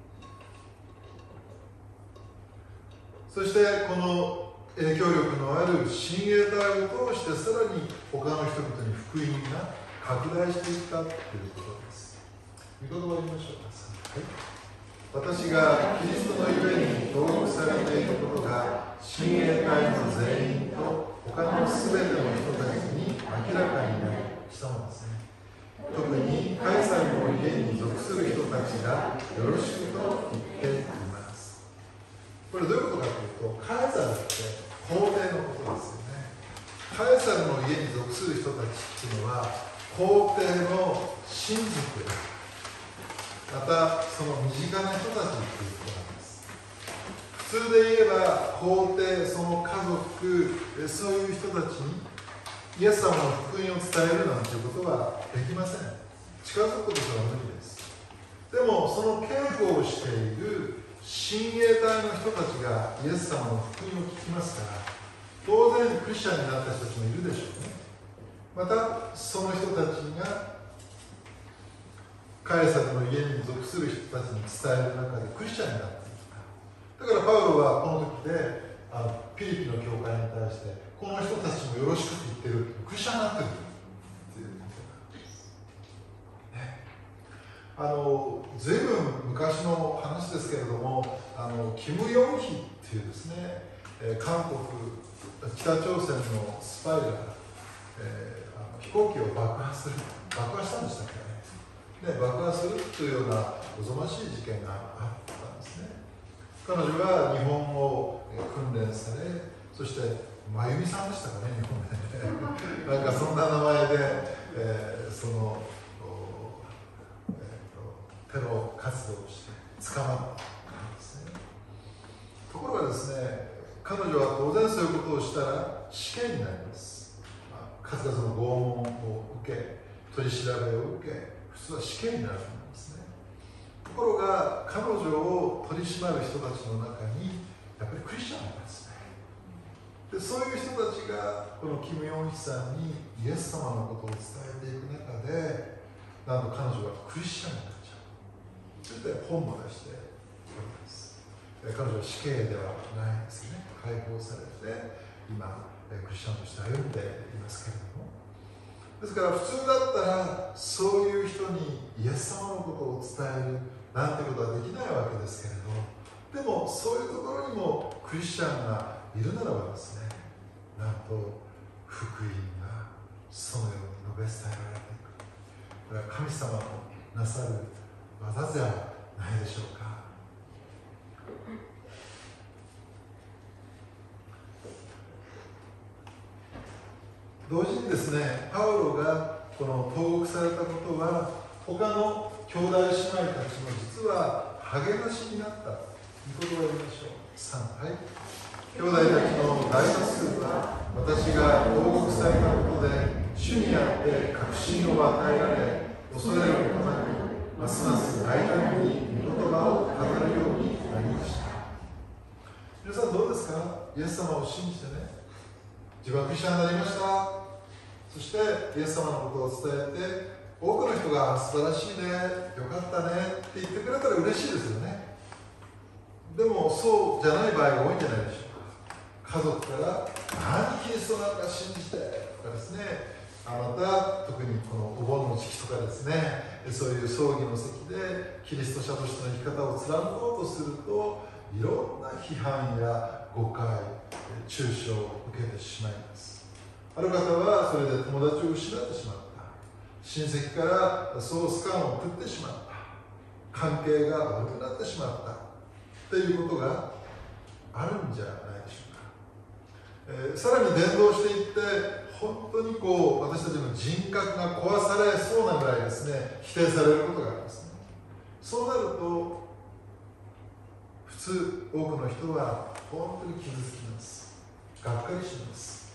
そしてこの影響力のある親衛隊を通してさらに他の人々に福音が拡大していったということです。御言葉を言いましょうか。私がキリストのゆえに投獄されていることが親衛隊の全員と他のすべての人たちに明らかになしたのですね。特にカイサルの家に属する人たちがよろしくと言っています。これどういうことかというと、カイサルって皇帝のことですよね。カエサルの家に属する人たちっていうのは皇帝の親族でまたその身近な人たちっていうことなんです。普通で言えば皇帝、その家族、そういう人たちにイエス様の福音を伝えるなんていうことはできません。近づくことすら無理です。でもその警護をしている親衛隊の人たちがイエス様の福音を聞きますから当然クリスチャンになった人たちもいるでしょうね。またその人たちがカエサルの家に属する人たちに伝える中でクリスチャンになっていった。だからパウロはこの時でピリピの教会に対してこの人たちもよろしくと言ってるクリスチャンになってるということなんです。ずいぶん昔の話ですけれどもキム・ヨンヒっていうですね韓国北朝鮮のスパイが、飛行機を爆破したんでしたっけね。爆破するというようなおぞましい事件があったんですね。彼女は日本を訓練され、そして真由美さんでしたかね、日本でなんかそんな名前で、そのテロ活動をして捕まったんですね。ところがですね、彼女は当然そういうことをしたら死刑になります。数々の拷問を受け、取り調べを受け、普通は死刑になるんですね。ところが彼女を取り締まる人たちの中にやっぱりクリスチャンなんですね。でそういう人たちがこのキム・ヨンヒさんにイエス様のことを伝えていく中でなんと彼女はクリスチャンになっちゃう。そして本も出しております。彼女は死刑ではないんですね。解放されて今クリスチャンとして歩んでいますけれども、ですから普通だったらそういう人にイエス様のことを伝えるなんてことはできないわけですけれど、でもそういうところにもクリスチャンがいるならばですね、なんと福音がそのように述べ伝えられていく。これは神様のなさる技ではないでしょうか。同時にですね、パウロがこの投獄されたことは他の兄弟姉妹たちも実は励ましになったということを言いましょう。3、はい。兄弟たちの大多数は私が投獄されたことで主にあって確信を与えられ、恐れることなくますます大胆に御言葉を語るようになりました。皆さんどうですか？イエス様を信じてね、自分はクリスチャンになりました。そしてイエス様のことを伝えて、多くの人が素晴らしいね、よかったねって言ってくれたら嬉しいですよね。でもそうじゃない場合が多いんじゃないでしょうか。家族から何キリストなんか信じてとかですね、また特にこのお盆の時期とかですね、そういう葬儀の席でキリスト者としての生き方を貫こうとすると、いろんな批判や誤解、中傷を受けてしまいます。ある方はそれで友達を失ってしまった、親戚からそうスカンを送ってしまった、関係が悪くなってしまったということがあるんじゃないでしょうか。さらに伝道していって本当に私たちの人格が壊されそうなぐらいですね、否定されることがありますね。そうなると普通多くの人は本当に傷つきます。がっかりします。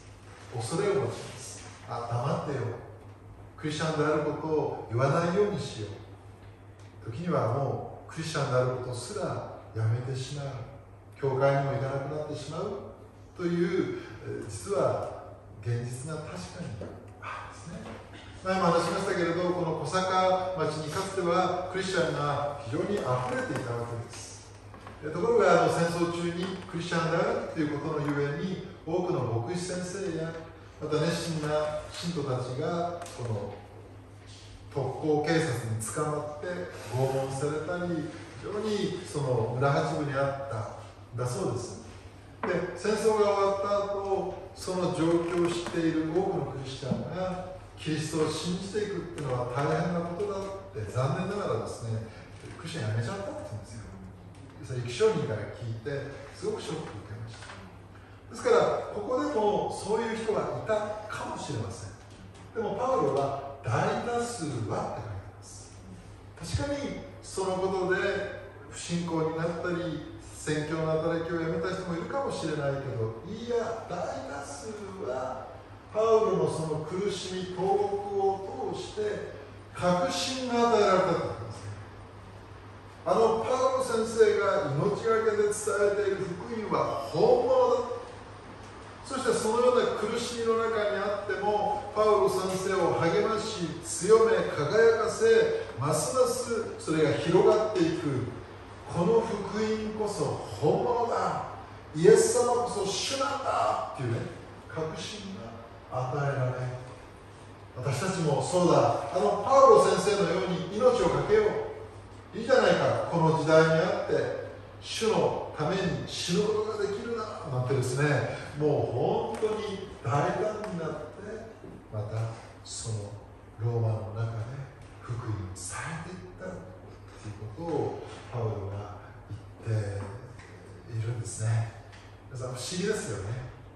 恐れを持ちます。黙ってよ、クリスチャンであることを言わないようにしよう。時にはもうクリスチャンであることすらやめてしまう、教会にも行かなくなってしまうという実は現実が確かにあるんですね。前も話しましたけれど、この小坂町にかつてはクリスチャンが非常にあふれていたわけです。ところが戦争中にクリスチャンであるということのゆえに、多くの牧師先生やまた熱心な信徒たちがこの特攻警察に捕まって拷問されたり、非常にその村八分にあったんだそうです。で、戦争が終わった後、その状況を知っている多くのクリスチャンがキリストを信じていくっていうのは大変なことだって、残念ながらですね、クリスチャンやめちゃったって言うんですよ。それ生き証人から聞いてすごくショックを受けました。ですからここでもそういう人がいたかもしれません。でもパウロは大多数はって書いてます。確かにそのことで不信仰になったり宣教の働きをやめた人もいるかもしれないけど、いや大多数はパウロのその苦しみ投獄を通して確信が与えられたと言ってますね。パウロ先生が命がけで伝えている福音は本物だ。そしてそのような苦しみの中にあってもパウロ先生を励まし強め輝かせ、ますますそれが広がっていく。この福音こそ本物だ、イエス様こそ主なんだっていうね、確信が与えられ、私たちもそうだ、パウロ先生のように命を懸けよう、いいじゃないか、この時代にあって主のために死ぬことができるななんてですね、もう本当に大胆になって、またそのローマの中で福音を伝えていったということをパウロが言っているんですね。皆さん不思議ですよね。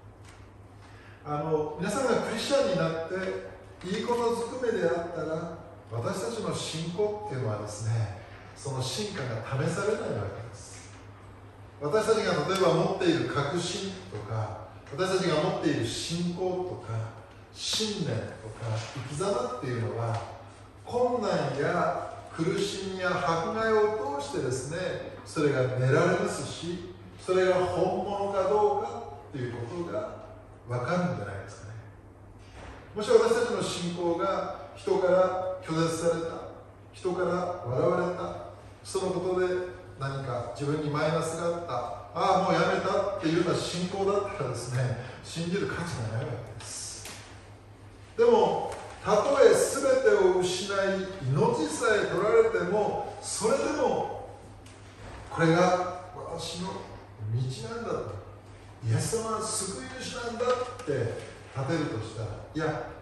皆さんがクリスチャンになっていいことずくめであったら、私たちの信仰っていうのはですね、その真価が試されないわけです。私たちが例えば持っている確信とか、私たちが持っている信仰とか信念とか生き様っていうのは、困難や苦しみや迫害を通してですね、それが練られますし、それが本物かどうかっていうことが分かるんじゃないですかね。もし私たちの信仰が人から拒絶された、人から笑われた、そのことで何か自分にマイナスがあった、もうやめたっていうような信仰だったらですね、信じる価値がないわけです。でもたとえ全てを失い命さえ取られても、それでもこれが私の道なんだと、イエス様は救い主なんだって立てるとしたら、いや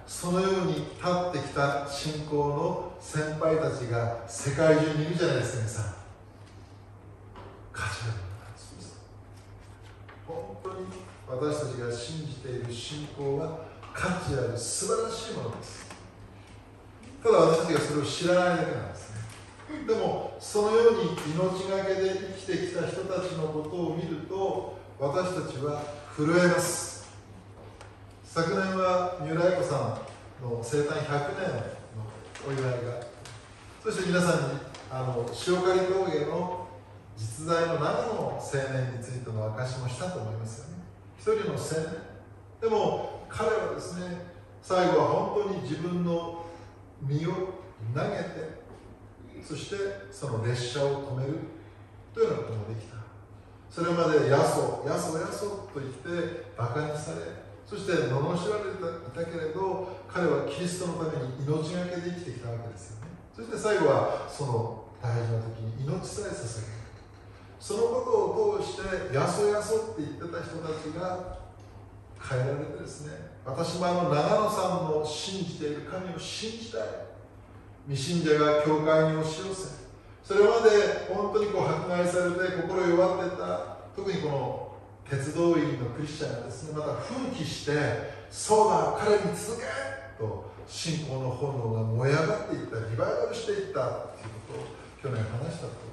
そのように立ってきた信仰の先輩たちが世界中にいるじゃないですか。皆さん、価値あるものなんです。本当に私たちが信じている信仰は価値ある素晴らしいものです。ただ私たちがそれを知らないだけなんですね。でもそのように命がけで生きてきた人たちのことを見ると、私たちは震えます。昨年は三浦綾子さんの生誕100年のお祝いが、そして皆さんに塩刈峠の実在の長野青年についての証しもしたと思いますよね。一人の青年でも彼はですね、最後は本当に自分の身を投げて、そしてその列車を止めるというようなこともできた。それまでヤソヤソヤソと言ってバカにされ、そして罵られていたけれど、彼はキリストのために命がけで生きてきたわけですよね。そして最後はその大事な時に命さえ捧げる。そのことを通してヤソヤソって言ってた人たちが変えられてですね、私も長野さんの信じている神を信じたい。未信者が教会に押し寄せ、それまで本当に迫害されて心弱ってた、特にこの鉄道員のクリスチャンがですね、また奮起して、そうだ、彼に続けと信仰の炎が燃え上がっていった、リバイバルしていったということを去年話したと思い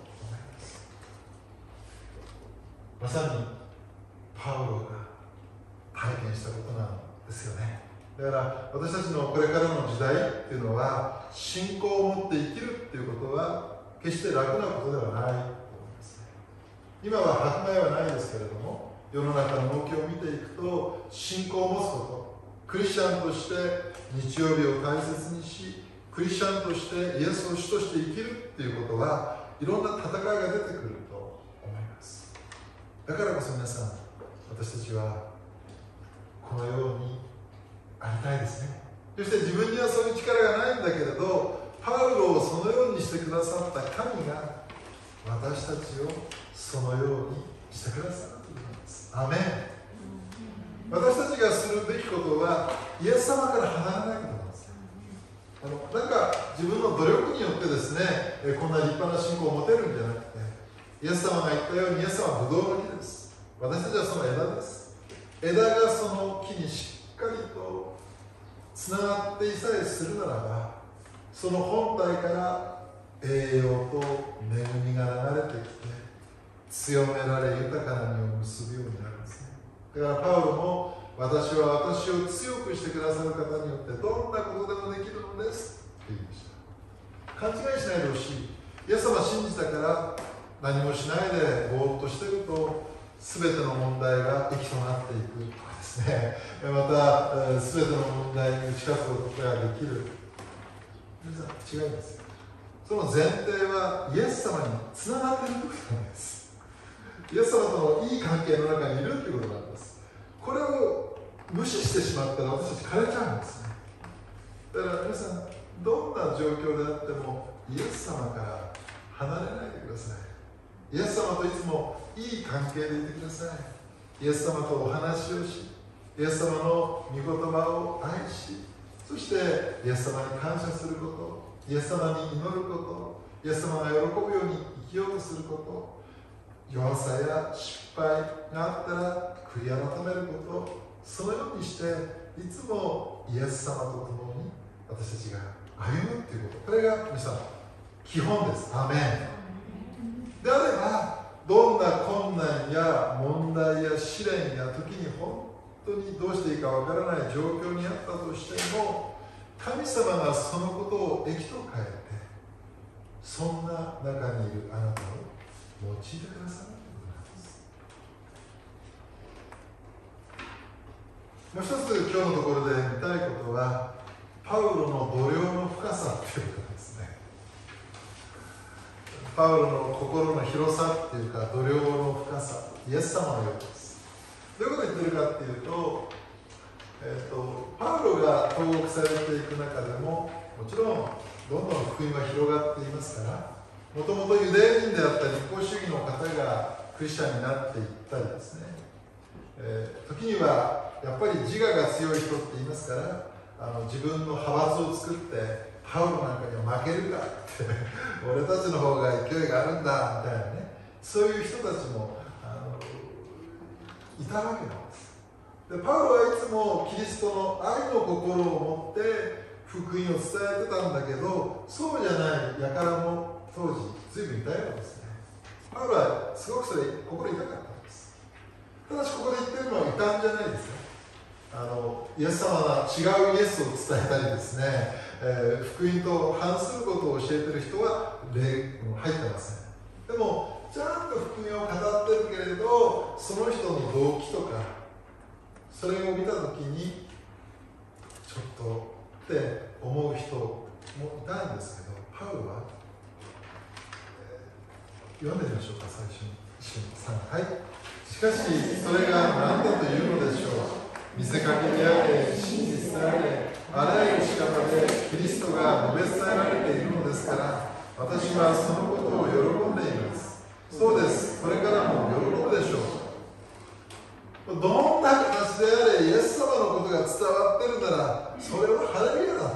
ます。まさにパウロが体験したことなんですよね。だから私たちのこれからの時代っていうのは、信仰を持って生きるっていうことは決して楽なことではないと思いますね。今は迫害はないですけれども、世の中の動きを見ていくと、信仰を持つこと、クリスチャンとして日曜日を大切にし、クリスチャンとしてイエスを主として生きるっていうことは、いろんな戦いが出てくると思います。だからこそ皆さん、私たちはこのようにありたいですね。そして自分にはそういう力がないんだけれど、パウロをそのようにしてくださった神が私たちをそのようにしてくださるということです。アメン。私たちがするべきことはイエス様から離れないことなんです。なんか自分の努力によってですね、こんな立派な信仰を持てるんじゃなくて、イエス様が言ったように、イエス様はブドウの木です。私たちはその枝です。枝がその木にしっかりとつながっていさえするならば、その本体から栄養と恵みが流れてきて、強められ豊かな実を結ぶようになるんですね。だからパウロも、私は私を強くしてくださる方によってどんなことでもできるのですと言いました。勘違いしないでほしい。イエス様信じたから何もしないでぼーっとしてると、全ての問題が益となっていくとかですね、また全ての問題に打ち勝つことができる。皆さん違うんですよ。その前提はイエス様につながっていることなんです。イエス様とのいい関係の中にいるということなんです。これを無視してしまったら私たち枯れちゃうんですね。だから皆さん、どんな状況であってもイエス様から離れないでください。イエス様といつもいい関係でいてください。イエス様とお話をし、イエス様の御言葉を愛し、そしてイエス様に感謝すること、イエス様に祈ること、イエス様が喜ぶように生きようとすること、弱さや失敗があったら悔い改めること、そのようにしていつもイエス様と共に私たちが歩むということ、これが皆さん基本です。アメン。であれば、どんな困難や問題や試練や時に本当にどうしていいかわからない状況にあったとしても、神様がそのことを益と変えて、そんな中にいるあなたを用いてくださるということなんです。もう一つ今日のところで見たいことは、パウロの度量の深さということですね。パウロの心の広さっていうか、度量の深さ、イエス様のようです。どういうことを言ってるかっていうと、パウロが投獄されていく中でも、もちろんどんどん福音は広がっていますから、もともとユダヤ人であった立法主義の方がクリスチャンになっていったりですね、時にはやっぱり自我が強い人って言いますから、 自分の派閥を作ってパウロなんかには負けるかって俺たちの方が勢いがあるんだみたいなね、そういう人たちもいたわけなんです。でパウロはいつもキリストの愛の心を持って福音を伝えてたんだけど、そうじゃない輩も当時随分いたようですね。パウロはすごくそれ心痛かったんです。ただしここで言ってるのは異端じゃないですね。イエス様が違うイエスを伝えたりですね、福音と反することを教えてる人は入ってません。でもちゃんと福音を語ってるけれど、その人の動機とかそれを見たときにちょっとって思う人もいたんですけど、パウロは、読んでみましょうか。最初に3、はい。しかしそれが何だというのでしょう。見せかけであれ、真実であれ、あらゆる仕方でキリストが述べ伝えられているのですから、私はそのことを喜んでいます。そうです。これからも喜ぶでしょう。どんな形であれ、イエス様のことが伝わってるなら、それはハレルヤだって。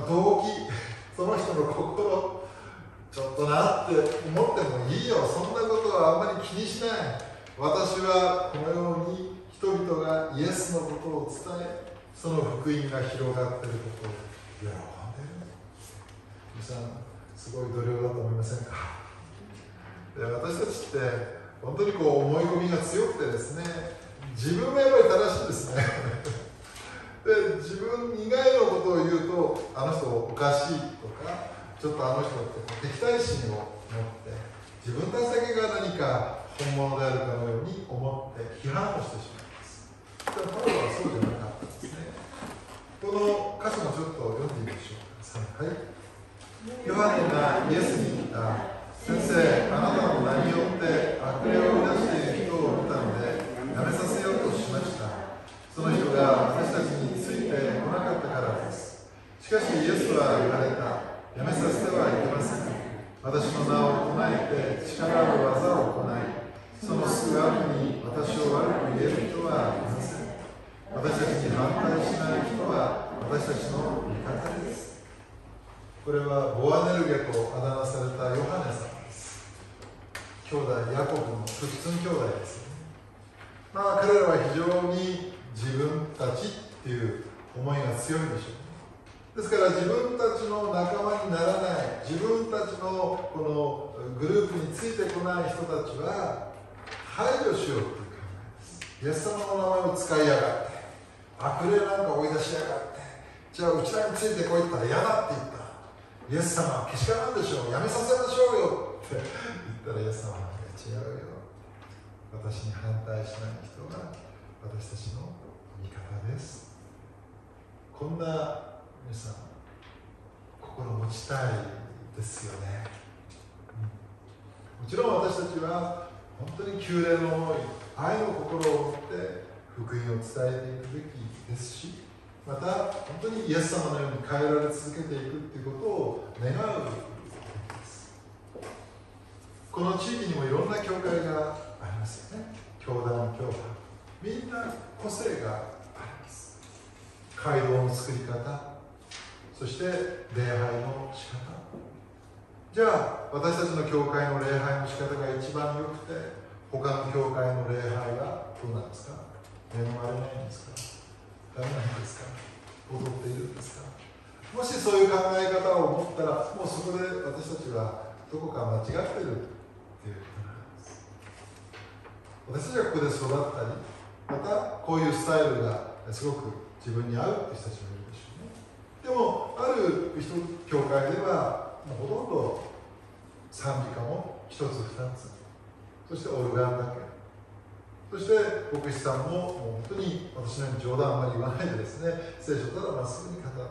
動機、その人の心、ちょっとなって思ってもいいよ。そんなことはあんまり気にしない。私はこのように人々がイエスのことを伝え、その福音が広がっていることを喜んでいる。皆さん、すごい度量だと思いませんか？で、私たちって本当に思い込みが強くてですね、自分がやっぱり正しいですねで、自分以外のことを言うと、あの人おかしいとか、ちょっとあの人って敵対心を持って、自分たちだけが何か本物であるかのように思って批判をしてしまいます。でもパウロはそうじゃなかったんですね。この箇所もちょっと読んでみましょう。はい。ヨハネがイエスに言った。先生、あなたの名によって悪霊を出している人を見たのでやめさせようとしました。その人が私たちについてこなかったからです。しかしイエスは言われた。やめさせてはいけません。私の名を唱えて力ある技を行い、そのすぐ後に私を悪く言える人はいません。私たちに反対しない人は私たちの味方です。これはボアネルゲとあだ名されたヨハネさんです。兄弟ヤコブの普通兄弟ですよね。彼らは非常に自分たちっていう思いが強いでしょうね。ですから自分たちの仲間にならない、自分たちのこのグループについてこない人たちは排除しようという考えです。イエス様の名前を使いやがって、悪霊なんか追い出しやがって、じゃあうちらについてこいって言ったら嫌だって言った。イエス様はけしからんでしょう、やめさせましょうよって言ったらイエス様は違うよ、私に反対しない人は私たちの味方です。こんな皆さん心持ちたいですよね。もちろん私たちは本当に旧礼の思い、愛の心を持って福音を伝えていくべきですし、また本当にイエス様のように変えられ続けていくということを願うべきです。この地域にもいろんな教会がありますよね。教団、教派、みんな個性があります。街道の作り方、そして礼拝の仕方。じゃあ私たちの教会の礼拝の仕方が一番良くて、他の教会の礼拝はどうなんですか？恵まれないんですか？ダメなんですか？踊っているんですか？もしそういう考え方を持ったら、もうそこで私たちはどこか間違っているっていうことなんです。私たちがここで育ったり、またこういうスタイルがすごく自分に合うっていう人たちもいるでしょうね。でもある教会ではほとんど賛美歌も一つ二つ、そしてオルガンだけ、そして牧師さんももう本当に私のように冗談あまり言わないでですね、聖書ただまっすぐに語ってい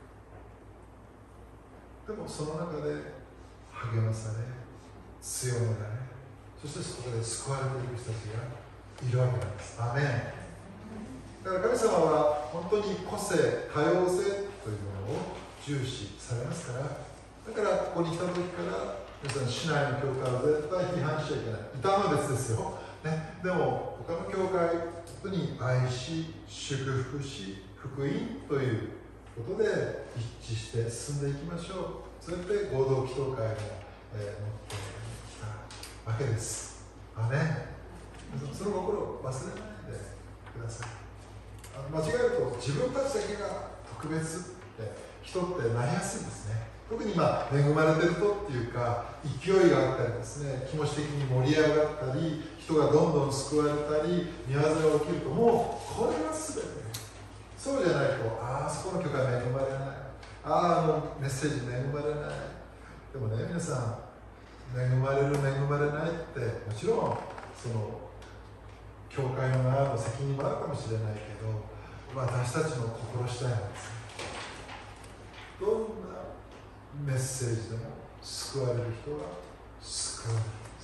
く。でもその中で励まされ、強められ、そしてそこで救われている人たちがいるわけなんです。アメン。だから神様は本当に個性、多様性というものを重視されますから、だからここに来た時から皆さん、市内の教会を絶対批判しちゃいけない。異端は別ですよ。 ね、でも他の教会特に愛し祝福し福音ということで一致して進んでいきましょう。そうやって合同祈祷会が、持ってきたわけです。アメン。その心を忘れないでください。間違えると自分たちだけが特別って人ってなりやすいんですね。特に今恵まれてるとっていうか、勢いがあったりですね、気持ち的に盛り上がったり、人がどんどん救われたり、見業が起きると、もうこれが全て。そうじゃないと、あそこの教会恵まれない、あのメッセージ恵まれない。でもね、皆さん、恵まれる恵まれないって、もちろんその教会の側の責任もあるかもしれないけど、私たちの心次第なんです。どんなメッセージでも救われる人は救われるんです。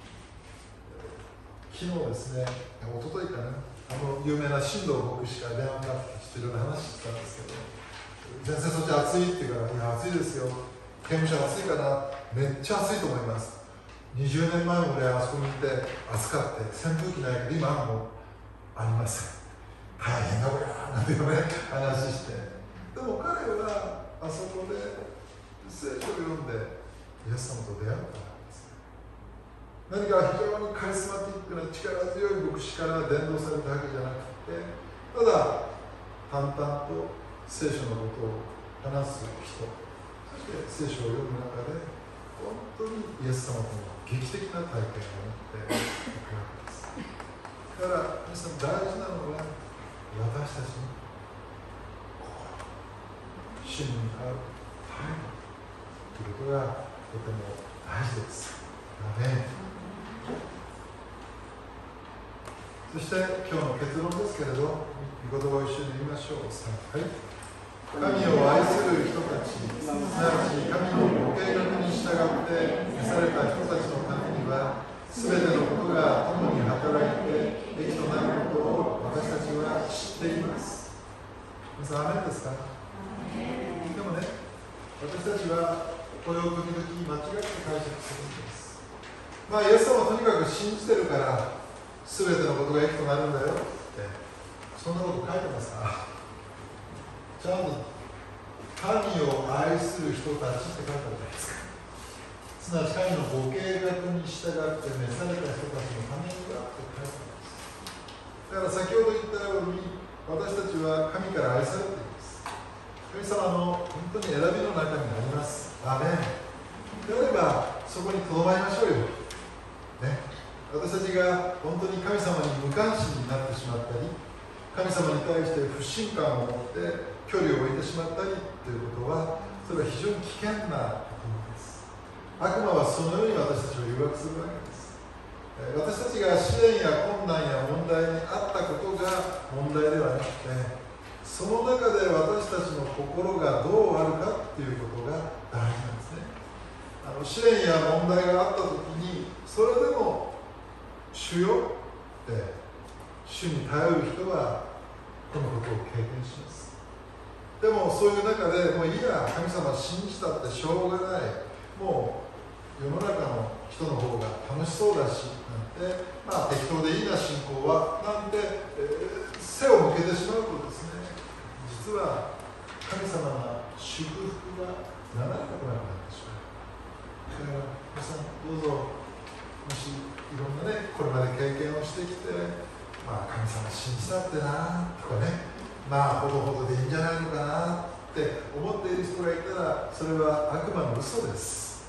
昨日ですね、一昨日かな、有名な進藤牧師から電話があっていろいろ話してたんですけど、先生そっち暑いって言うから、いや暑いですよ、刑務所暑いかな、めっちゃ暑いと思います。20年前も俺あそこにいて暑かって扇風機ないけど今はもうありません。大変だこりゃなんていうね話して、でも彼はあそこで聖書を読んでイエス様と出会ったんです。何か非常にカリスマティックな力強い牧師から伝道されたわけじゃなくて、ただ淡々と聖書のことを話す人、そして聖書を読む中で本当にイエス様との劇的な体験を持っていくわけです。だから皆さん大事なのは私たちの心、主に向かう態度ということがとても大事です。アメン。そして今日の結論ですけれど、御言葉を一緒に言いましょう。はい。神を愛する人たち、すなわち神のご計画に従って召された人たちのためには、すべてのことが共に働いて益となることを私たちは知っています。皆さん、アメンですか？でもね、私たちはこれを時々間違って解釈するんです。イエス様をとにかく信じてるから、すべてのことが益となるんだよって、そんなこと書いてますか？ちゃんと神を愛する人たちって書いてあるじゃないですか。すなわち神のご計画に従って召された人たちのためにはって書いてあるんです。だから先ほど言ったように、私たちは神から愛されています。神様の本当に選びの中にあります。アメン。であればそこにとどまりましょうよ、ね、私たちが本当に神様に無関心になってしまったり、神様に対して不信感を持って距離を置いてしまったりということは、それは非常に危険なことです。悪魔はそのように私たちを誘惑するわけです。私たちが試練や困難や問題にあったことが問題ではなくて、その中で私たちの心がどうあるかということが大事なんですね。試練や問題があったときに、それでも主よって主に頼る人はこのことを経験します。でもそういう中でもういいや、神様信じたってしょうがない、もう世の中の人の方が楽しそうだしなんて、適当でいいな信仰はなんて、背を向けてしまうとですね、実は神様が祝福がならなくなってしまう。だから皆さんどうぞ、もしいろんなね、これまで経験をしてきて、神様信じたってなとかね、ほどほどでいいんじゃないのかなって思っている人がいたら、それは悪魔の嘘です。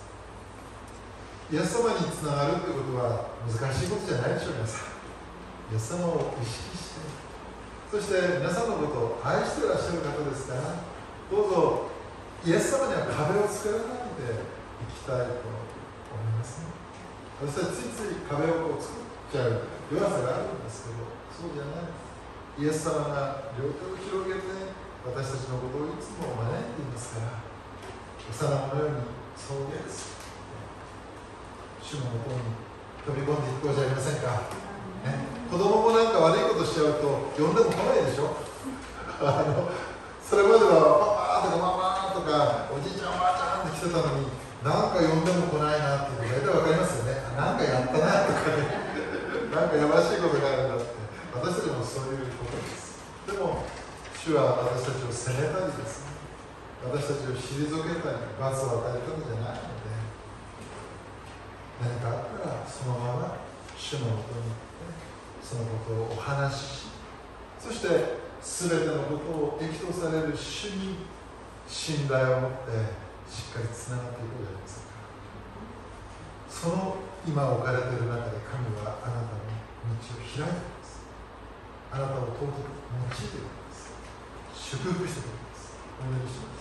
イエス様につながるということは難しいことじゃないでしょう。皆さん、イエス様を意識して、そして皆さんのことを愛していらっしゃる方ですから、どうぞイエス様には壁を作らないでいきたいと思いますね。私はついつい壁を作っちゃう弱さがあるんですけど、そうじゃない。イエス様が両手を広げて私たちのことをいつも招いていますから、幼子のように送迎です。主のもとに飛び込んでいこうじゃありませんか、ね、子供もなんか悪いことしちゃうと呼んでも来ないでしょそれまではパパとかママとかおじいちゃんおばあちゃんって来てたのに、なんか呼んでも来ないなっていうのが大体分かりますよね。なんかやったなとかね、ななんかやましいことがあるんだって、私たちもそういうことです。でも主は私たちを責めたりですね、私たちを退けたり罰を与えることじゃないので、何かあったらそのまま主のもとに行ってそのことをお話しし、そして全てのことを益とされる主に信頼を持ってしっかりつながっていこうじゃないですか。その今置かれている中で神はあなたの道を開いています。あなたを尊く用いているんです。祝福しているんです。お祈りします。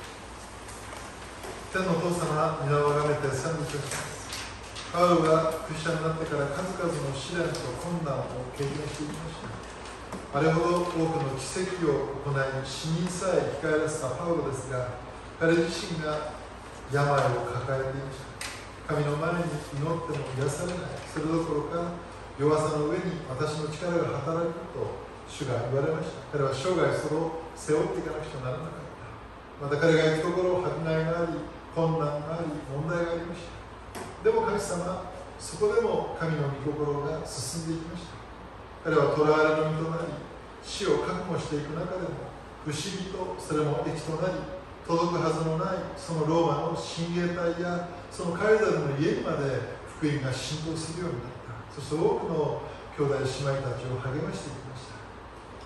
天のお父様、皆をあがめて賛美いたします。パウロがクリスチャンになってから数々の試練と困難を経験していきました。あれほど多くの奇跡を行い、死人さえ生き返らせたパウロですが、彼自身が病を抱えていました。神の前に祈っても癒されない。それどころか弱さの上に私の力が働くと主が言われました。彼は生涯それを背負っていかなくちゃならなかった。また彼が行くところ迫害があり、困難があり、問題がありました。でも神様、そこでも神の御心が進んでいきました。彼は囚われの身となり、死を覚悟していく中でも不思議とそれも益となり、届くはずのないそのローマの親衛隊やそのカイザルの家にまで福音が浸透するようになった。そして多くの兄弟姉妹たちを励ましていきました。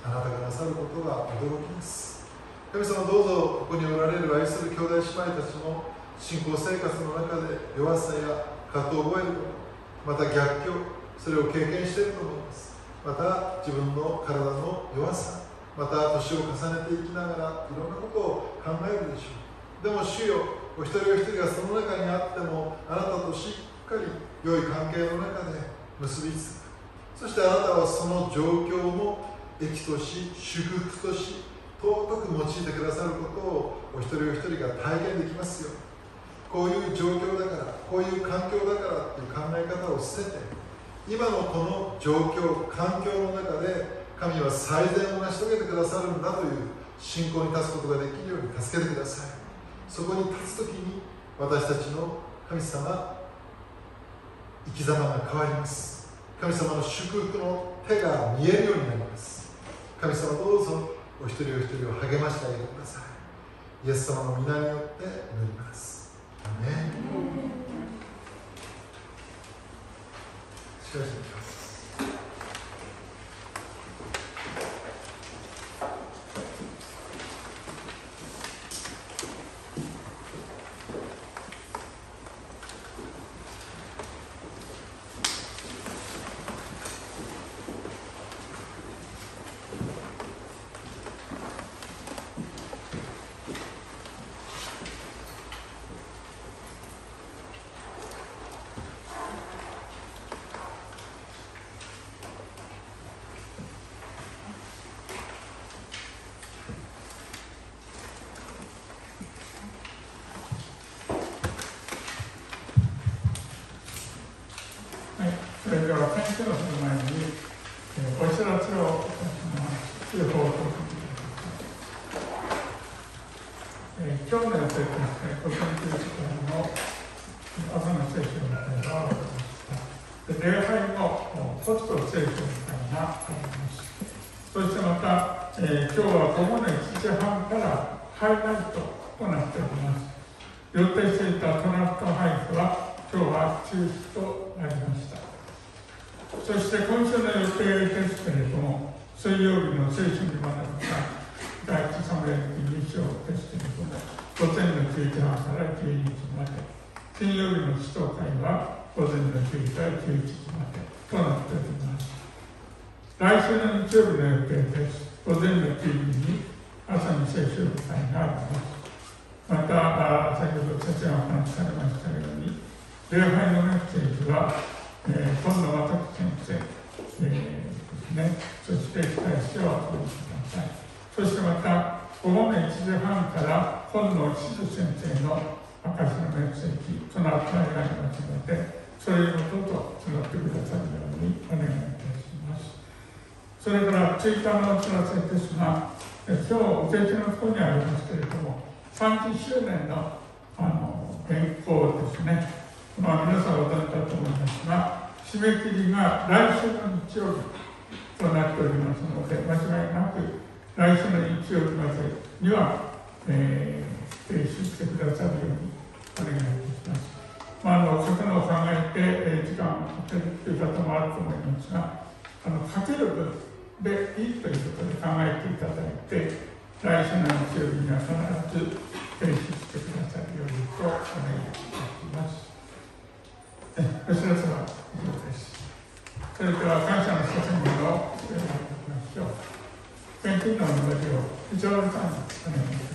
あなたがなさることは驚きです。神様、どうぞここにおられる愛する兄弟姉妹たちも信仰生活の中で弱さや葛藤を覚えること、また逆境、それを経験していると思います。また自分の体の弱さ、また年を重ねていきながらいろんなことを考えるでしょう。でも主よ、お一人お一人がその中にあってもあなたとしっかり良い関係の中で結びつく。そしてあなたはその状況も益とし祝福とし尊く用いてくださることをお一人お一人が体験できますよ。こういう状況だから、こういう環境だからっていう考え方を捨てて、今のこの状況、環境の中で神は最善を成し遂げてくださるんだという信仰に立つことができるように助けてください。そこに立つときに私たちの神様、生き様が変わります。神様の祝福の手が見えるようになります。神様、どうぞお一人お一人を励ましてあげてください。イエス様の皆によって祈ります。アメン。しかしそれでは先生の前にお知らせを通報をさせていただきます。今日の予定として午前中時間の朝の聖書の会が終わりました。礼拝のポスト聖書の会があります。そしてまた、今日は午後の1時半からハイライトとなっております。予定していたトラック配布は今日は中止となりました。そして今週の予定ですけれども、水曜日の聖書に学んだ第一サムエル記2章ですけれども、午前の10時半から12時まで、金曜日の祈祷会は午前の10時から11時までとなっております。来週の日曜日の予定です。午前の9時に朝の聖書の会があります。また、先ほど先生がお話しされましたように、礼拝のメッセージは今度は私先生、ですね、そして大使をお送りください。そしてまた午後の1時半から本の石津先生の証のメッセージ、その扱いがありますので、それをどうぞ募ってくださるようにお願いいたします。それから追加のお知らせですが、今日お手帳の方にありますけれども、30周年の原稿ですね。皆さんご存知だと思いますが、 締め切りが来週の日曜日となっておりますので、間違いなく来週の日曜日までには、提出してくださるようにお願いいたします。方のを考えて、時間をかけるという方もあると思いますが、かける分でいいということで考えていただいて、来週の日曜日には必ず提出してくださるようにとお願いいたします。お知らせは以上です。それでは感謝の捧げ物をしていただきましょう。献金のお祈りを藤原さんにお願いいたします。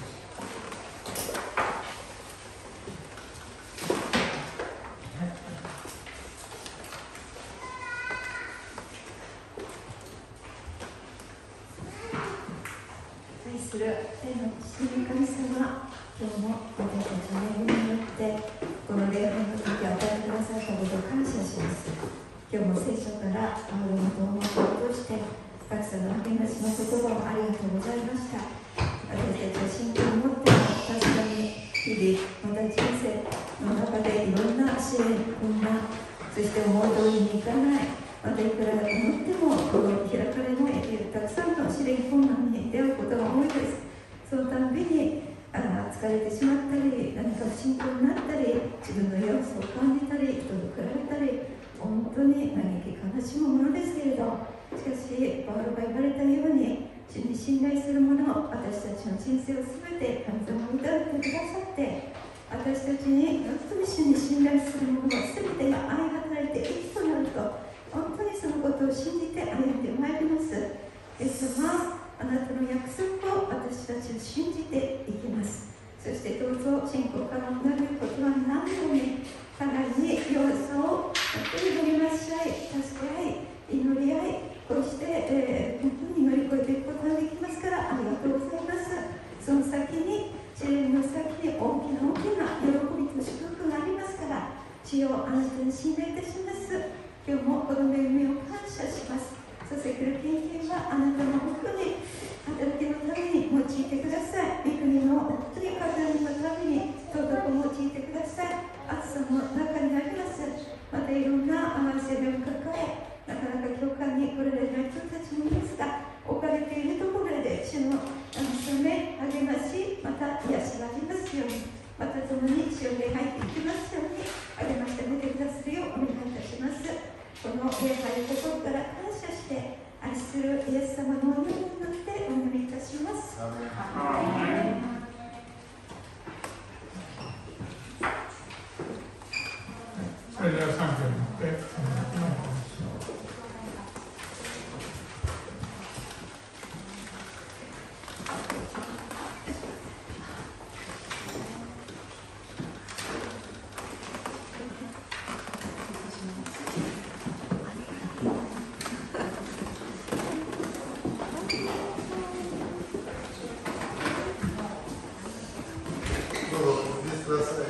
愛する天の父の神様、今日も私たちの恵みによってこの礼拝の時を与えてくださったことを感謝します。今日も聖書からパウロの動画を通してたくさんの励ましの言葉をありがとうございました。私たちは信仰を持って確かに日々また人生の中でいろんな試練、困難、そして思う通りにいかない、またいくら思っても心を開かれないというたくさんの試練困難に出会うことが多いです。そのたんびに疲れてしまったり、何か不信仰になったり、自分の弱さを感じたり、人と比べたり、本当に嘆き悲しむものですけれど、しかしパウロが言われたように、主に信頼する者、私たちの人生をすべて神様を歌ってくださって、私たちに本当に主に信頼する者すべてが愛が働いていいとなると、本当にそのことを信じて歩んでまいります。イエス様、あなたの約束を私たちは信じていきます。そしてどうぞ信仰から離れることは何度に互いに弱さを本当に励まし合い、助け合い、祈り合い、こうして、本当に乗り越えていくことができますからありがとうございます。その先に試練の先に大きな喜びと祝福がありますから、主よあなたに信頼いたします。今日もこの恵みを感謝します。そして来る献金はあなたの本当に働きのために用いてください。御国の本当に飾りのために尊く用いてください。暑さの中にあります。またいろんな生命を抱え、なかなか教会に来られない人たちもいますが、置かれているところで主の励まし、また癒しがありますように、また共に主を礼拝っていきますように励ましてあげてくださるようお願いいたします。この礼拝を心から感謝して愛するイエス様のお祈りによってお祈りいたします。 それでは3秒になってお願いします。 どうぞお聞きください。